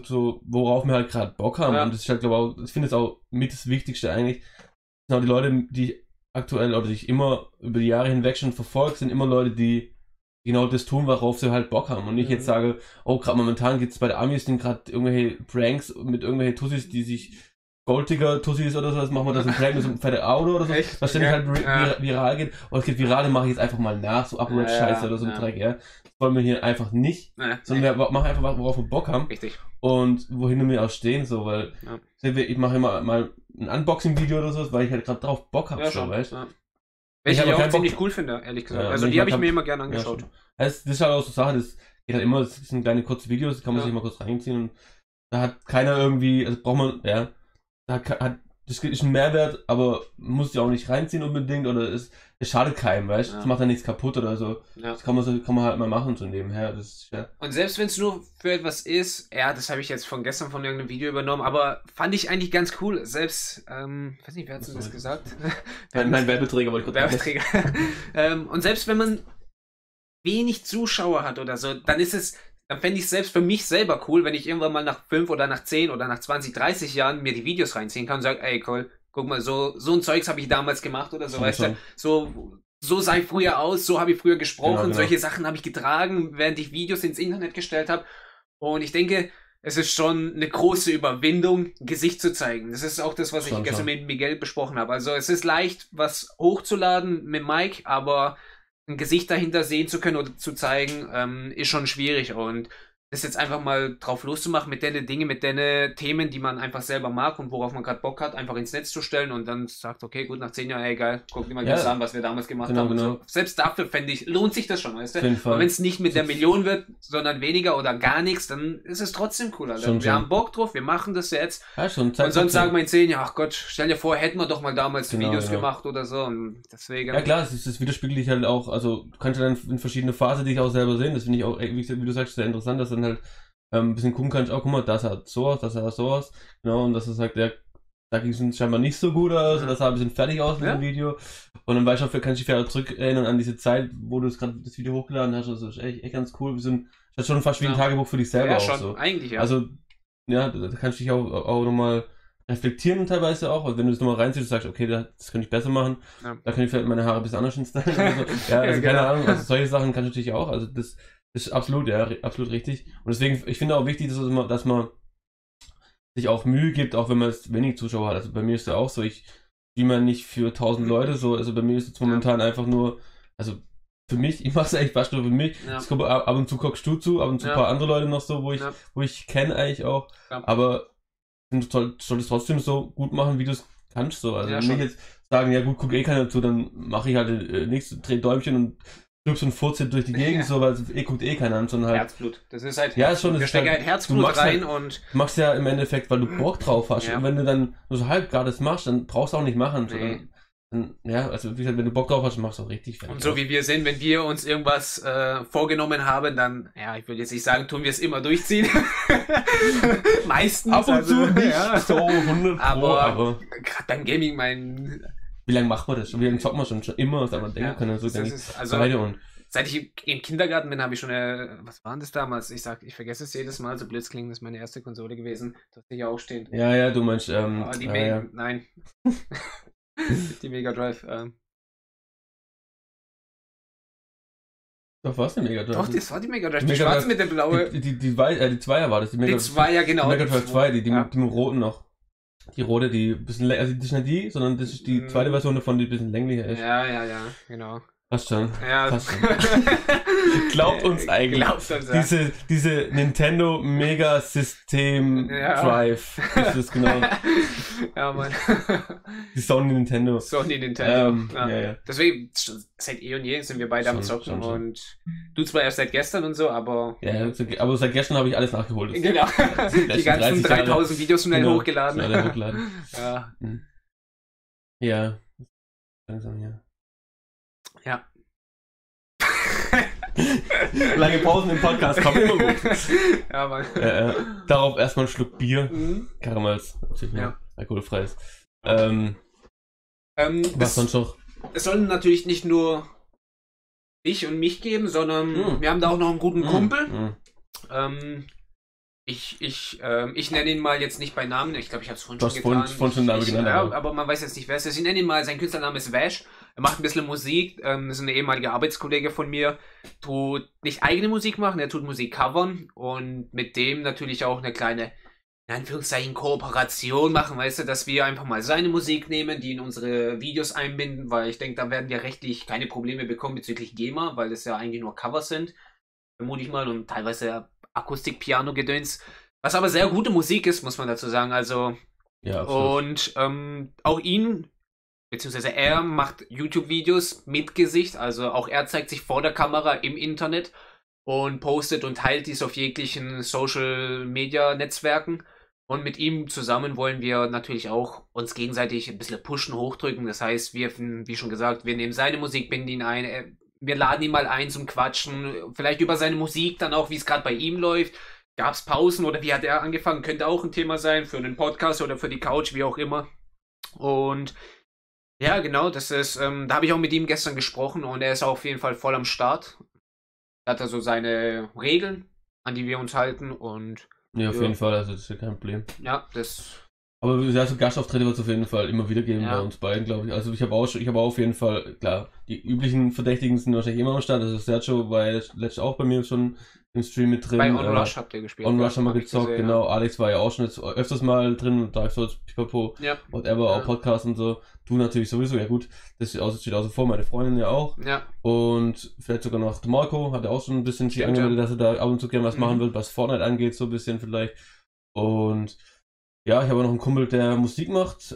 worauf wir halt gerade Bock haben. Und das ist halt, glaube ich finde es auch mit das Wichtigste eigentlich. Genau, die Leute, die aktuell oder die ich immer über die Jahre hinweg schon verfolgt, sind immer Leute, die genau das tun, worauf sie halt Bock haben. Und ich jetzt sage, oh, gerade momentan gibt es bei der Amis gerade irgendwelche Pranks mit irgendwelchen Tussis, die sich Golddigger-Tussis oder so, das machen wir das ein Prank mit so einem fetten Auto oder so, was ständig halt viral geht. Und es geht viral, mache ich jetzt einfach mal nach, so Upload-Scheiße oder so ein Dreck, ja. Das wollen wir hier einfach nicht, sondern wir machen einfach, worauf wir Bock haben. Richtig. Und wohin wir auch stehen, so, weil ich mache immer mal ein Unboxing-Video oder so, weil ich halt gerade drauf Bock habe, so, weißt du? Ja. Welche ich auch ziemlich cool finde, ehrlich gesagt. Also die habe ich mir immer gerne angeschaut. Das ist halt auch so Sache, das geht halt immer, das sind kleine kurze Videos, die kann man sich mal kurz reinziehen und da hat keiner irgendwie, also braucht man, das ist ein Mehrwert, aber muss ja auch nicht reinziehen unbedingt oder es schadet keinem, weißt du? Das macht ja nichts kaputt oder so. Das kann man halt mal machen so nebenher. Das ist, Und selbst wenn es nur für etwas ist, das habe ich jetzt von gestern von irgendeinem Video übernommen, aber fand ich eigentlich ganz cool. Selbst, weiß nicht, wer hat denn das gesagt? Mein Werbeträger wollte ich kurz Werbeträger. Und selbst wenn man wenig Zuschauer hat oder so, dann fände ich es selbst für mich selber cool, wenn ich irgendwann mal nach 5 oder nach 10 oder nach 20, 30 Jahren mir die Videos reinziehen kann und sage, ey Cole, guck mal, so ein Zeugs habe ich damals gemacht oder so, weißt du, so sah ich früher aus, so habe ich früher gesprochen, genau. Solche Sachen habe ich getragen, während ich Videos ins Internet gestellt habe. Und ich denke, es ist schon eine große Überwindung, Gesicht zu zeigen. Das ist auch das, was ich gestern mit Miguel besprochen habe. Also es ist leicht, was hochzuladen mit Mike, aber ein Gesicht dahinter sehen zu können oder zu zeigen, ist schon schwierig. Und das jetzt einfach mal drauf loszumachen mit den Dingen, mit den Themen, die man einfach selber mag und worauf man gerade Bock hat, einfach ins Netz zu stellen und dann sagt, okay, gut, nach 10 Jahren, egal, guck dir mal das an, was wir damals gemacht haben. Genau. So. Selbst dafür lohnt sich das schon, weißt du? Aber wenn es nicht mit der Million wird, sondern weniger oder gar nichts, dann ist es trotzdem cool, Alter. Wir haben Bock drauf, wir machen das jetzt. Ja, schon. Und sonst sagen wir in 10 Jahren, ach Gott, stell dir vor, hätten wir doch mal damals Videos gemacht oder so. Und deswegen. Ja klar, das widerspiegelt dich halt auch, also du kannst ja dann in verschiedene Phasen dich auch selber sehen. Das finde ich auch, wie du sagst, sehr interessant, dass dann halt ein bisschen gucken kannst, guck mal, das hat sowas, das hat sowas. Genau, und dass er sagt, da ging es scheinbar nicht so gut aus, das sah ein bisschen fertig aus mit dem Video. Und dann weißt du, kannst du dich wieder zurückerinnern an diese Zeit, wo du gerade das Video hochgeladen hast. Also, das ist echt ganz cool. Das ist schon fast wie ein Tagebuch für dich selber auch schon, so. Eigentlich, ja. Also, da kannst du dich auch nochmal reflektieren teilweise auch, also wenn du das nochmal reinziehst und sagst, okay, das könnte ich besser machen, da kann ich vielleicht meine Haare ein bisschen anders stylen. Also, also keine Ahnung, also solche Sachen kann ich natürlich auch, also das ist absolut, absolut richtig. Und deswegen, ich finde auch wichtig, dass man sich auch Mühe gibt, auch wenn man jetzt wenig Zuschauer hat. Also bei mir ist ja auch so, ich spiele mal nicht für 1000 Leute so, also bei mir ist es momentan einfach nur, also für mich, ich mache es eigentlich fast nur für mich. Ich glaube, ab und zu guckst du zu, ab und zu ein paar andere Leute noch so, wo ich kenne eigentlich auch, aber du solltest trotzdem so gut machen, wie du es kannst. So. Also nicht jetzt sagen, ja gut, guck eh keiner zu, dann mache ich halt nichts, dreh Däumchen und schlüpfst und furzt durch die Gegend, so, weil guckt eh keiner an, sondern halt. Herzblut. Das ist halt. Ja, schon, wir stecken halt Herzblut rein und. Du machst ja im Endeffekt, weil du Bock drauf hast. Und wenn du dann nur so halbgares machst, dann brauchst du auch nicht machen. Nee. Ja, also wie gesagt, wenn du Bock drauf hast, machst du auch richtig fertig. Und so wie wir sind, wenn wir uns irgendwas vorgenommen haben, dann, ja, ich will jetzt nicht sagen, tun wir es immer durchziehen. Meistens. Ab und zu nicht so 100 aber gerade beim Gaming, wie lange macht man das? Wie lange zockt man schon immer? Was man denken können. So seit ich im Kindergarten bin, habe ich schon was war denn das damals? Ich vergesse es jedes Mal, so blöd klingen, das ist meine erste Konsole gewesen. Das hier auch stehen. Ja, du meinst, nein. Die Mega Drive. Doch, war es die Mega Drive? Doch, das war die Mega Drive. Die schwarze mit der blaue. Die Zweier war das. Die Zweier, genau. Die Mega Drive 2, die mit dem roten noch. Die rote, die ein bisschen also das ist nicht die, sondern das ist die zweite Version davon, die ein bisschen länglicher ist. Ja, genau. Passt schon. Ja. Passt schon. Glaubt uns eigentlich. Diese Nintendo Mega System Drive. Das ist genau. Ja, Mann. Die Sony Nintendo. Ja. Deswegen, seit eh und je sind wir beide am Zocken und du zwar erst seit gestern und so, aber. Ja, aber seit gestern habe ich alles nachgeholt. Genau. Die ganzen 3000 Videos schnell hochgeladen. Ja. Ja. Langsam, ja. Ja. Lange Pausen im Podcast, kommt immer gut. Ja, Mann. Darauf erstmal einen Schluck Bier. Karamals, natürlich alkoholfreies. Was sonst noch? Es sollen natürlich nicht nur dich und mich geben, sondern wir haben da auch noch einen guten Kumpel. Ich nenne ihn mal jetzt nicht bei Namen, ich glaube, ich habe es vorhin schon getan. Vorhin schon Namen genannt. Aber man weiß jetzt nicht, wer es ist. Ich nenne ihn mal, sein Künstlername ist Vash. Er macht ein bisschen Musik, ist eine ehemalige Arbeitskollege von mir, tut nicht eigene Musik machen, er tut Musik covern und mit dem natürlich auch eine kleine, in Anführungszeichen, Kooperation machen, weißt du, dass wir einfach mal seine Musik nehmen, die in unsere Videos einbinden, weil ich denke, da werden wir rechtlich keine Probleme bekommen bezüglich GEMA, weil es ja eigentlich nur Covers sind, vermute ich mal, und teilweise Akustik-Piano-Gedöns, was aber sehr gute Musik ist, muss man dazu sagen, also ja, und auch ihn, beziehungsweise er macht YouTube-Videos mit Gesicht, also auch er zeigt sich vor der Kamera im Internet und postet und teilt dies auf jeglichen Social-Media-Netzwerken und mit ihm zusammen wollen wir natürlich auch uns gegenseitig ein bisschen pushen, hochdrücken, das heißt, wir, wie schon gesagt, wir nehmen seine Musik, binden ihn ein, wir laden ihn mal ein zum Quatschen, vielleicht über seine Musik dann auch, wie es gerade bei ihm läuft. Gab es Pausen oder wie hat er angefangen? Könnte auch ein Thema sein für einen Podcast oder für die Couch, wie auch immer. Und ja, genau, das ist, da habe ich auch mit ihm gestern gesprochen und er ist auf jeden Fall voll am Start. Er hat also seine Regeln, an die wir uns halten und. Ja, auf jeden Fall, also das ist ja kein Problem. Ja, das. Aber ja, so Gastauftritte wird es auf jeden Fall immer wieder geben bei uns beiden, glaube ich. Also ich habe auch auf jeden Fall, klar, die üblichen Verdächtigen sind wahrscheinlich immer am Start. Also Sergio war ja letztens auch bei mir schon im Stream mit drin. Bei Onrush habt ihr gespielt. Onrush haben wir gezockt, gesehen, genau. Ja. Alex war ja auch schon jetzt öfters mal drin, Dark Souls, Pipapo, whatever, auch Podcast und so. Du natürlich sowieso, ja gut, das steht außer vor, meine Freundin ja auch. Ja. Und vielleicht sogar noch Marco, hat er auch schon ein bisschen viel angemeldet, dass er da ab und zu gerne was machen will, was Fortnite angeht, so ein bisschen vielleicht. Und ja, ich habe noch einen Kumpel, der Musik macht,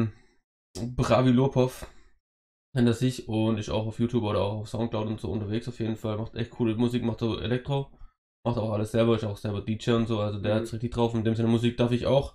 Bravi Lopov nennt er sich und ist auch auf YouTube oder auch auf Soundcloud und so unterwegs auf jeden Fall, macht echt coole Musik, macht so Elektro, macht auch alles selber, ist auch selber DJ und so, also der hat's richtig drauf und in dem Sinne Musik darf ich auch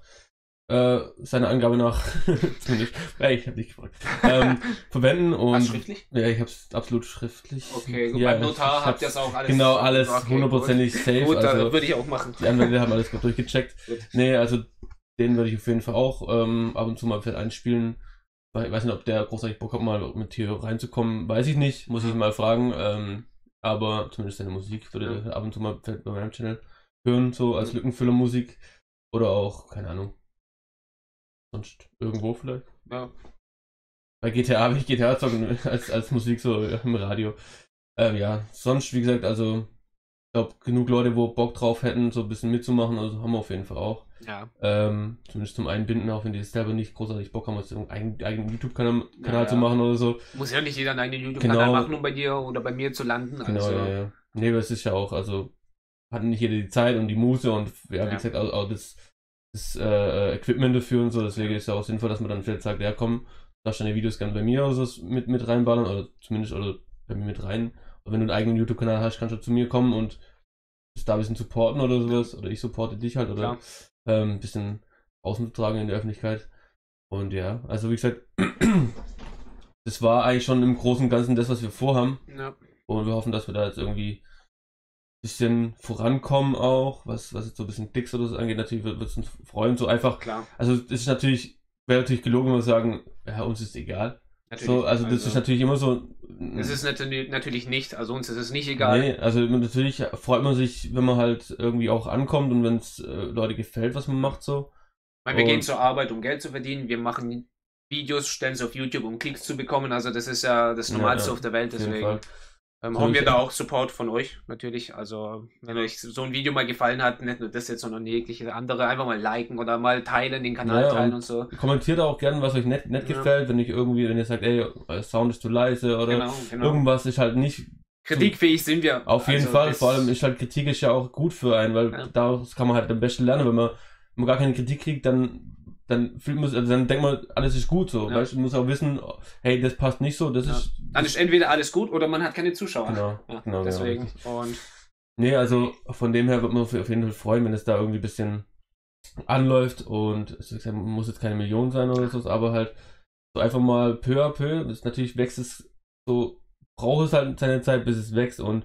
seiner Angabe nach, zumindest, ich habe dich gefragt, verwenden und... Was, schriftlich? Ja, ich habe es absolut schriftlich. Okay, gut, beim Notar habt ihr das auch alles... Genau, alles hundertprozentig safe. Gut, also, würde ich auch machen. Die Anwälte haben alles durchgecheckt. Nee, also den würde ich auf jeden Fall auch ab und zu mal vielleicht einspielen. Ich weiß nicht, ob der großartig Bock hat, mal mit hier reinzukommen, weiß ich nicht, muss ich mal fragen, aber zumindest seine Musik würde er ab und zu mal bei meinem Channel hören, so als Lückenfüller-Musik oder auch, keine Ahnung, sonst irgendwo vielleicht. Ja. Bei GTA will ich GTA zocken als Musik so im Radio. Ja, sonst, wie gesagt, also ich glaube, genug Leute, wo Bock drauf hätten, so ein bisschen mitzumachen, also haben wir auf jeden Fall auch. Ja. Zumindest zum Einbinden, auch wenn die selber nicht großartig Bock haben, einen eigenen YouTube-Kanal zu machen oder so. Muss ja nicht jeder einen eigenen YouTube-Kanal machen, um bei dir oder bei mir zu landen. Genau, also. ja. Nee, das ist ja auch, also hat nicht jeder die Zeit und die Muße und ja, wie gesagt, auch das Equipment dafür und so, deswegen ist ja auch sinnvoll, dass man dann vielleicht sagt, ja komm, darfst deine Videos gerne bei mir oder so mit reinballern oder zumindest oder bei mir mit rein. Und wenn du einen eigenen YouTube-Kanal hast, kannst du zu mir kommen und da ein bisschen supporten oder sowas. Oder ich supporte dich halt oder ein bisschen außen in der Öffentlichkeit. Und ja, also wie gesagt, das war eigentlich schon im Großen und Ganzen das, was wir vorhaben. Ja. Und wir hoffen, dass wir da jetzt irgendwie ein bisschen vorankommen auch, was jetzt so ein bisschen Klicks oder so angeht. Natürlich wird es uns freuen, so einfach. Klar. Also es ist wäre natürlich gelogen, wenn wir sagen, ja, uns ist egal. So, also das ist natürlich immer so. Es ist natürlich nicht, also uns ist es nicht egal. Nee, also natürlich freut man sich, wenn man halt irgendwie auch ankommt und wenn es Leute gefällt, was man macht so. Weil wir gehen zur Arbeit, um Geld zu verdienen, wir machen Videos, stellen sie auf YouTube, um Klicks zu bekommen, also das ist ja das Normalste auf der Welt, deswegen haben wir da auch Support von euch, natürlich, also wenn euch so ein Video mal gefallen hat, nicht nur das jetzt, sondern jegliche andere, einfach mal liken oder mal teilen, den Kanal teilen und so. Kommentiert auch gerne, was euch nicht gefällt, wenn ihr sagt, ey, euer Sound ist zu leise oder irgendwas ist halt nicht... Kritikfähig sind wir. Auf jeden Fall, vor allem ist halt Kritik ist ja auch gut für einen, weil daraus kann man halt am besten lernen, wenn man gar keine Kritik kriegt, dann denkt man, alles ist gut so. Weißt du, muss auch wissen, hey, das passt nicht so, das ist. Dann ist entweder alles gut oder man hat keine Zuschauer. Genau. Deswegen. Und nee, also von dem her wird man auf jeden Fall freuen, wenn es da irgendwie ein bisschen anläuft und es muss jetzt keine Million sein oder so, aber halt so einfach mal peu à peu. Das natürlich wächst es so, braucht es halt seine Zeit, bis es wächst und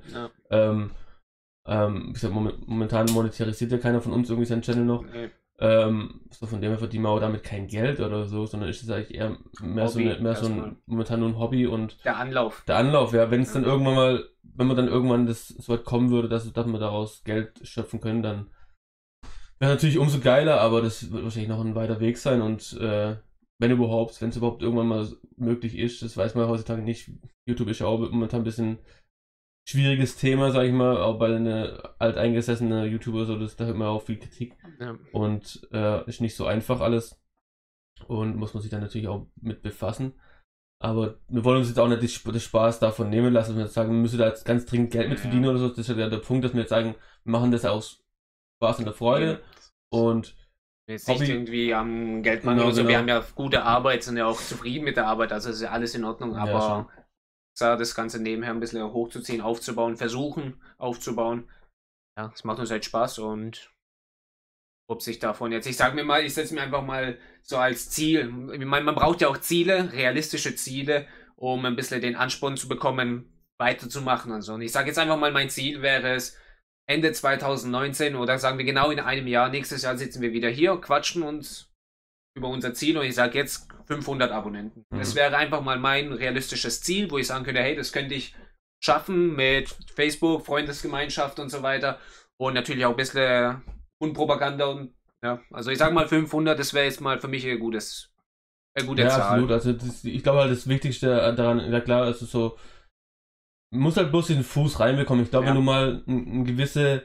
wie gesagt, momentan monetarisiert ja keiner von uns irgendwie seinen Channel noch. Nee. So von dem her verdienen wir auch damit kein Geld oder so, sondern ist es eigentlich eher mehr Hobby, so ein momentan nur ein Hobby und der Anlauf, ja, wenn es dann irgendwann mal, wenn man dann irgendwann das so weit kommen würde, dass wir daraus Geld schöpfen können, dann wäre natürlich umso geiler, aber das wird wahrscheinlich noch ein weiter Weg sein und wenn es überhaupt irgendwann mal möglich ist, das weiß man heutzutage nicht. YouTube ist ja auch momentan ein bisschen schwieriges Thema, sag ich mal, auch bei einer alteingesessenen YouTuber, so, da hört man auch viel Kritik und ist nicht so einfach alles und muss man sich dann natürlich auch mit befassen, aber wir wollen uns jetzt auch nicht das Spaß davon nehmen lassen, dass wir jetzt sagen, wir müssen da jetzt ganz dringend Geld mit verdienen oder so, das ist ja der Punkt, dass wir jetzt sagen, wir machen das aus Spaß und der Freude und jetzt nicht irgendwie am Geldmann oder so, wir haben ja gute Arbeit, sind ja auch zufrieden mit der Arbeit, also ist ja alles in Ordnung, aber das Ganze nebenher ein bisschen hochzuziehen, versuchen aufzubauen. Ja, es macht uns halt Spaß und ob sich davon jetzt, ich setze mir einfach mal so als Ziel, ich meine, man braucht ja auch Ziele, realistische Ziele, um ein bisschen den Ansporn zu bekommen, weiterzumachen und so. Und ich sage jetzt einfach mal, mein Ziel wäre es, Ende 2019 oder sagen wir genau in einem Jahr, nächstes Jahr sitzen wir wieder hier, quatschen uns über unser Ziel und ich sage jetzt 500 Abonnenten. Das wäre einfach mal mein realistisches Ziel, wo ich sagen könnte, hey, das könnte ich schaffen mit Facebook, Freundesgemeinschaft und so weiter und natürlich auch ein bisschen Unpropaganda und also ich sage mal 500, das wäre jetzt mal für mich eine gute Zahl. Absolut, also ich glaube halt das Wichtigste daran, ja klar, es ist so, man muss halt bloß den Fuß reinbekommen. Ich glaube, wenn du mal ein gewisses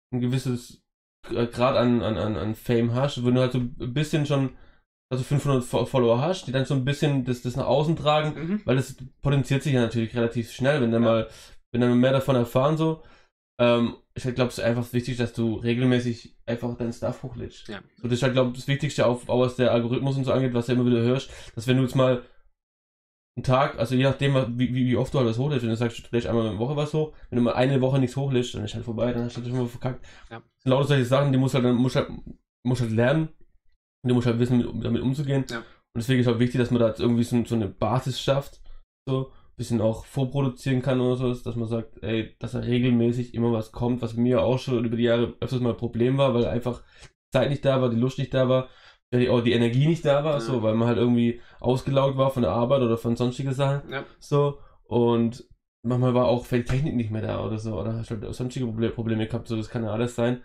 Grad an Fame hast, wenn du halt so ein bisschen schon 500 Follower hast, die dann so ein bisschen das nach außen tragen, weil das potenziert sich ja natürlich relativ schnell, wenn dann mehr davon erfahren so. Ich glaube, es ist einfach wichtig, dass du regelmäßig einfach deinen Stuff hochlädst. Ja. So, das ist halt, glaube ich, das Wichtigste, auch was der Algorithmus und so angeht, was du immer wieder hörst, dass wenn du jetzt mal einen Tag, also je nachdem, wie oft du halt was hochlädst, wenn du sagst, du lädst einmal in der Woche was hoch, wenn du mal eine Woche nichts hochlädst, dann ist halt vorbei, dann hast du das schon mal verkackt. Ja. Das sind lauter solche Sachen, die musst halt lernen. Und du musst halt wissen, damit umzugehen. Ja. Und deswegen ist halt wichtig, dass man da jetzt irgendwie so eine Basis schafft. So, ein bisschen auch vorproduzieren kann oder so, dass man sagt, ey, dass da regelmäßig immer was kommt, was mir auch schon über die Jahre öfters mal ein Problem war, weil einfach die Zeit nicht da war, die Lust nicht da war, auch die Energie nicht da war, so, weil man halt irgendwie ausgelaugt war von der Arbeit oder von sonstigen Sachen. Ja. So, und manchmal war auch die Technik nicht mehr da oder so, oder hast halt sonstige Probleme gehabt, so, das kann ja alles sein.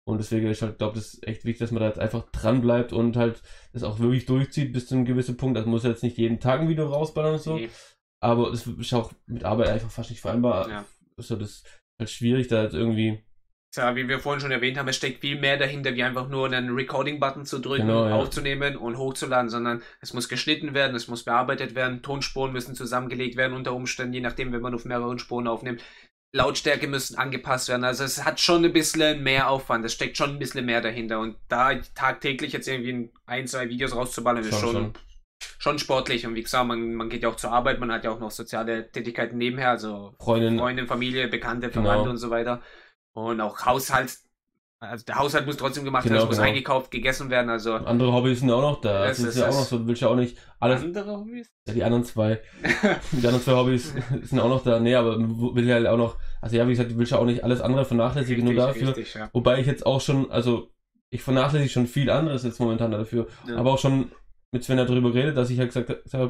Und deswegen, ich halt glaube, das ist echt wichtig, dass man da jetzt einfach dran bleibt und halt das auch wirklich durchzieht bis zu einem gewissen Punkt. Also muss jetzt nicht jeden Tag ein Video rausballern und so. Nee. Aber das ist auch mit Arbeit einfach fast nicht vereinbar. Ja. Also das ist halt schwierig, da jetzt irgendwie. Ja, wie wir vorhin schon erwähnt haben, es steckt viel mehr dahinter, wie einfach nur einen Recording-Button zu drücken, Genau, ja. aufzunehmen und hochzuladen, sondern es muss geschnitten werden, es muss bearbeitet werden, Tonspuren müssen zusammengelegt werden unter Umständen, je nachdem, wenn man auf mehreren Spuren aufnimmt. Lautstärke müssen angepasst werden, also es hat schon ein bisschen mehr Aufwand, es steckt schon ein bisschen mehr dahinter und da tagtäglich jetzt irgendwie 1-2 Videos rauszuballern, ist schon sportlich und wie gesagt, man geht ja auch zur Arbeit, man hat ja auch noch soziale Tätigkeiten nebenher, also Freundin, Familie, Bekannte, Verwandte und so weiter. Und auch Haushalt, also der Haushalt muss trotzdem gemacht werden, es muss eingekauft, gegessen werden, also. Andere Hobbys sind auch noch da. Das ist ja auch noch so, du willst ja auch nicht alles. Andere Hobbys? Ja, die anderen zwei Hobbys sind auch noch da. Nee, aber will ja auch noch, also ja, wie gesagt, du willst ja auch nicht alles andere vernachlässigen, nur dafür. Richtig, ja. Wobei ich jetzt auch schon, also ich vernachlässige schon viel anderes jetzt momentan dafür. Ja. Aber auch schon mit Sven darüber geredet, dass ich halt gesagt habe,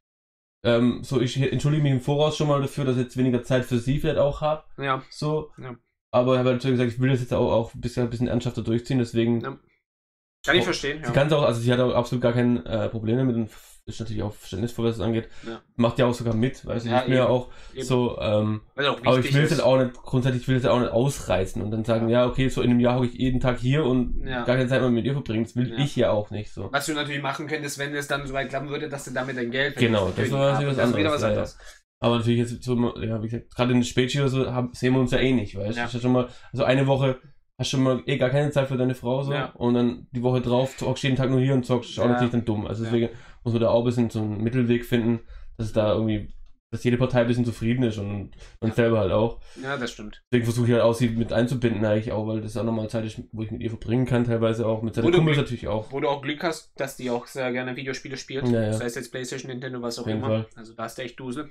so ich entschuldige mich im Voraus schon mal dafür, dass ich jetzt weniger Zeit für sie vielleicht auch habe. Ja. So. Ja. Aber ich habe natürlich gesagt, ich will das jetzt auch ein bisschen ernsthafter durchziehen, deswegen. Ja. Kann ich verstehen, ja. Sie kann es auch, also sie hat auch absolut gar kein Problem damit und ist natürlich auch verständnisvoll, was es angeht. Ja. Macht ja auch sogar mit, weißt du, ja, ist mir auch so, aber ich will es halt auch nicht, grundsätzlich will ich es auch nicht ausreißen und dann sagen, ja, okay, so in einem Jahr hocke ich jeden Tag hier und gar keine Zeit mehr mit ihr verbringen. Das will ich ja auch nicht so. Was du natürlich machen könntest, wenn es dann so weit klappen würde, dass du damit dein Geld genau, das war was anderes. Wieder was anderes. Ja. Aber natürlich jetzt so, ja, wie gesagt, gerade in der Spätschicht oder so sehen wir uns ja eh nicht, weißt du? Ja. Schon mal, also eine Woche hast du schon mal gar keine Zeit für deine Frau so und dann die Woche drauf zockst jeden Tag nur hier und zockst, ist auch natürlich dann dumm. Also deswegen muss man da auch ein bisschen so einen Mittelweg finden, dass es da irgendwie, dass jede Partei ein bisschen zufrieden ist und man selber halt auch. Ja, das stimmt. Deswegen versuche ich halt auch, sie mit einzubinden eigentlich auch, weil das auch nochmal Zeit ist, wo ich mit ihr verbringen kann, teilweise auch, mit seinen Kumpels natürlich auch. Wo du auch Glück hast, dass die auch sehr gerne Videospiele spielt, das heißt jetzt Playstation, Nintendo, was auch immer. Fall. Also da hast du echt Dusel.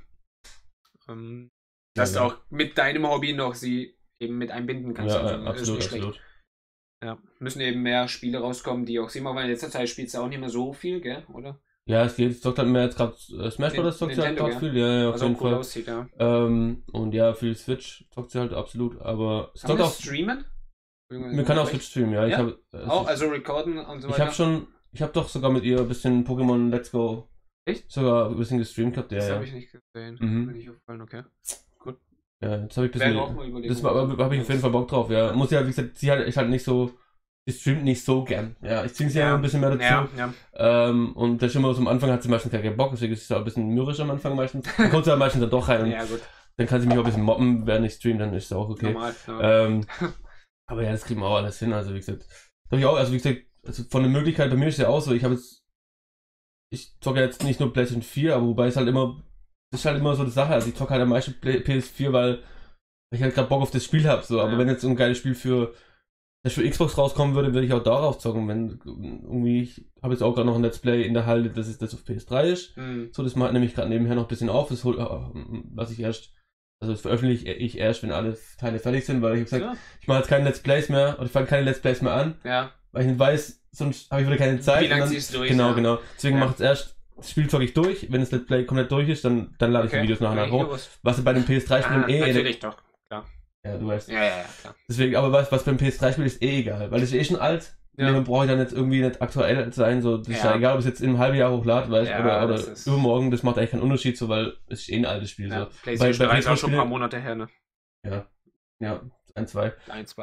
Dass du auch mit deinem Hobby noch sie eben mit einbinden kannst. Ja, also, absolut. Ja, müssen eben mehr Spiele rauskommen, die auch sie machen, weil in letzter Zeit spielst du auch nicht mehr so viel, gell, oder? Ja, es zockt halt mehr jetzt gerade Smash Bros. Zockt sie halt gerade viel, ja, auf jeden Fall. Aussieht, ja. Und ja, viel Switch zockt sie halt absolut, aber es zockt auch. Streamen? Wir können auch Switch streamen, ja. Ja? Also recorden und so weiter. Ich habe doch sogar mit ihr ein bisschen Pokémon Let's Go. Echt? Sogar ein bisschen gestreamt gehabt, ja. Das habe ich nicht gesehen. Bin ich aufgefallen, okay. Gut. Ja, das habe ich ein bisschen. Das habe ich auf jeden Fall Bock drauf, ja. Muss ja, wie gesagt, sie ist halt nicht so. Sie streamt nicht so gern. Ja, ich zwinge sie ja ein bisschen mehr dazu. Ja. Und das schon mal so am Anfang hat sie meistens gar keinen Bock, deswegen ist sie auch ein bisschen mürrisch am Anfang meistens. Dann kommt sie halt meistens dann doch rein. Und gut. Dann kann sie mich auch ein bisschen mobben, während ich streame, dann ist es auch okay. Normal. Aber ja, das kriegen wir auch alles hin. Also wie gesagt, wie gesagt, also von der Möglichkeit, bei mir ist es ja auch so, ich zocke jetzt nicht nur PlayStation 4, aber wobei das ist halt immer so die Sache. Also ich zocke halt am meisten PS4, weil ich halt gerade Bock auf das Spiel habe. So. Aber wenn jetzt so ein geiles Spiel für Xbox rauskommen würde ich auch darauf zocken. Wenn irgendwie, ich habe jetzt auch gerade noch ein Let's Play in der Halle, dass es das auf PS3 ist. So, das macht nämlich gerade nebenher noch ein bisschen auf. Das veröffentliche ich erst, wenn alle Teile fertig sind, weil ich habe gesagt, ich mache jetzt keine Let's Plays mehr oder ich fange keine Let's Plays mehr an. Ja. Weil ich nicht weiß, sonst habe ich wieder keine Zeit. Wie lange ziehst du durch? Genau. Deswegen mache ich erst, das Spiel zocke ich durch. Wenn das Let's Play komplett durch ist, dann lade ich die Videos nachher hoch. Was bei den PS3-Spielen natürlich doch, klar. Ja, du weißt. Ja, klar. Deswegen, aber was beim PS3-Spiel ist egal, weil das ist schon alt. Ja. Dann brauche ich dann jetzt irgendwie nicht aktuell sein, so, das ist ja egal, ob es jetzt in einem halben Jahr hochlade, weißt oder übermorgen, das macht eigentlich keinen Unterschied, so, weil es ist ein altes Spiel, so. PlayStation 3 ist auch schon ein paar Monate her, ne? Ja, 1, 2.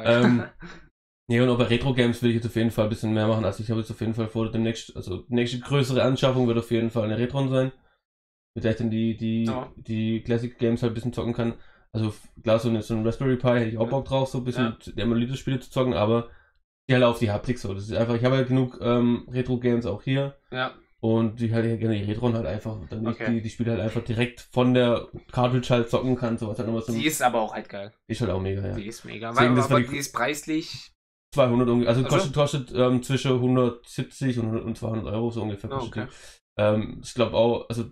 Und auch bei Retro-Games will ich jetzt auf jeden Fall ein bisschen mehr machen. Also ich habe jetzt auf jeden Fall vor, die nächste größere Anschaffung wird auf jeden Fall eine Retron sein. Mit der ich dann die Classic-Games halt ein bisschen zocken kann. Also klar, so ein Raspberry Pi hätte ich auch Bock drauf, so ein bisschen die Emulator-Spiele zu zocken, aber die halt auf die Haptik so. Das ist einfach, ich habe halt genug Retro-Games auch hier. Ja. Und die halt gerne die Retron halt einfach, dann die Spiele halt einfach direkt von der Cartridge halt zocken kann. Sowas halt nochmal so. Die ist aber auch halt geil. Die ist halt auch mega, ja. Die ist mega. Aber die ist preislich 200 ungefähr, also kostet zwischen 170 und 200 Euro so ungefähr. Okay. Ich glaube auch, also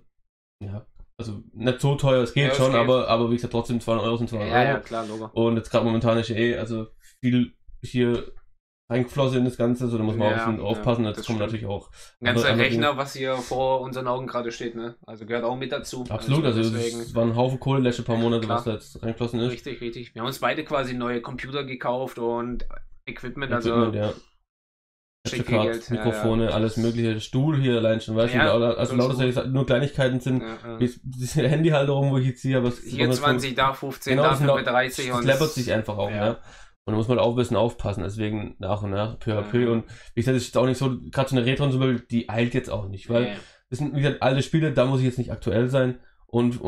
nicht so teuer, es geht schon, aber wie gesagt, trotzdem 200 Euro sind 200 Euro. Ja, klar, Logo. Und jetzt gerade momentan ist also viel hier reingeflossen in das Ganze, so da muss man auch ein bisschen aufpassen, jetzt kommen natürlich auch ein ganzer Rechner, was hier vor unseren Augen gerade steht, ne? Also gehört auch mit dazu. Absolut, also es war ein Haufen Kohle letzte paar Monate, was da jetzt reingeflossen ist. Richtig. Wir haben uns beide quasi neue Computer gekauft und Equipment, ja. schick viel Geld. Mikrofone, alles mögliche, Stuhl hier allein schon, weißt du, also lauter nur Kleinigkeiten sind, diese Handyhalterung, wo ich jetzt ziehe, aber hier 20, da 15, da 35 und es läppert sich einfach auch, ja. Und da muss man auch ein bisschen aufpassen, deswegen nach und nach, peu à peu. Und wie gesagt, es ist auch nicht so, gerade so eine Retro zum Beispiel, die eilt jetzt auch nicht, weil das sind, wie gesagt, alte Spiele, da muss ich jetzt nicht aktuell sein und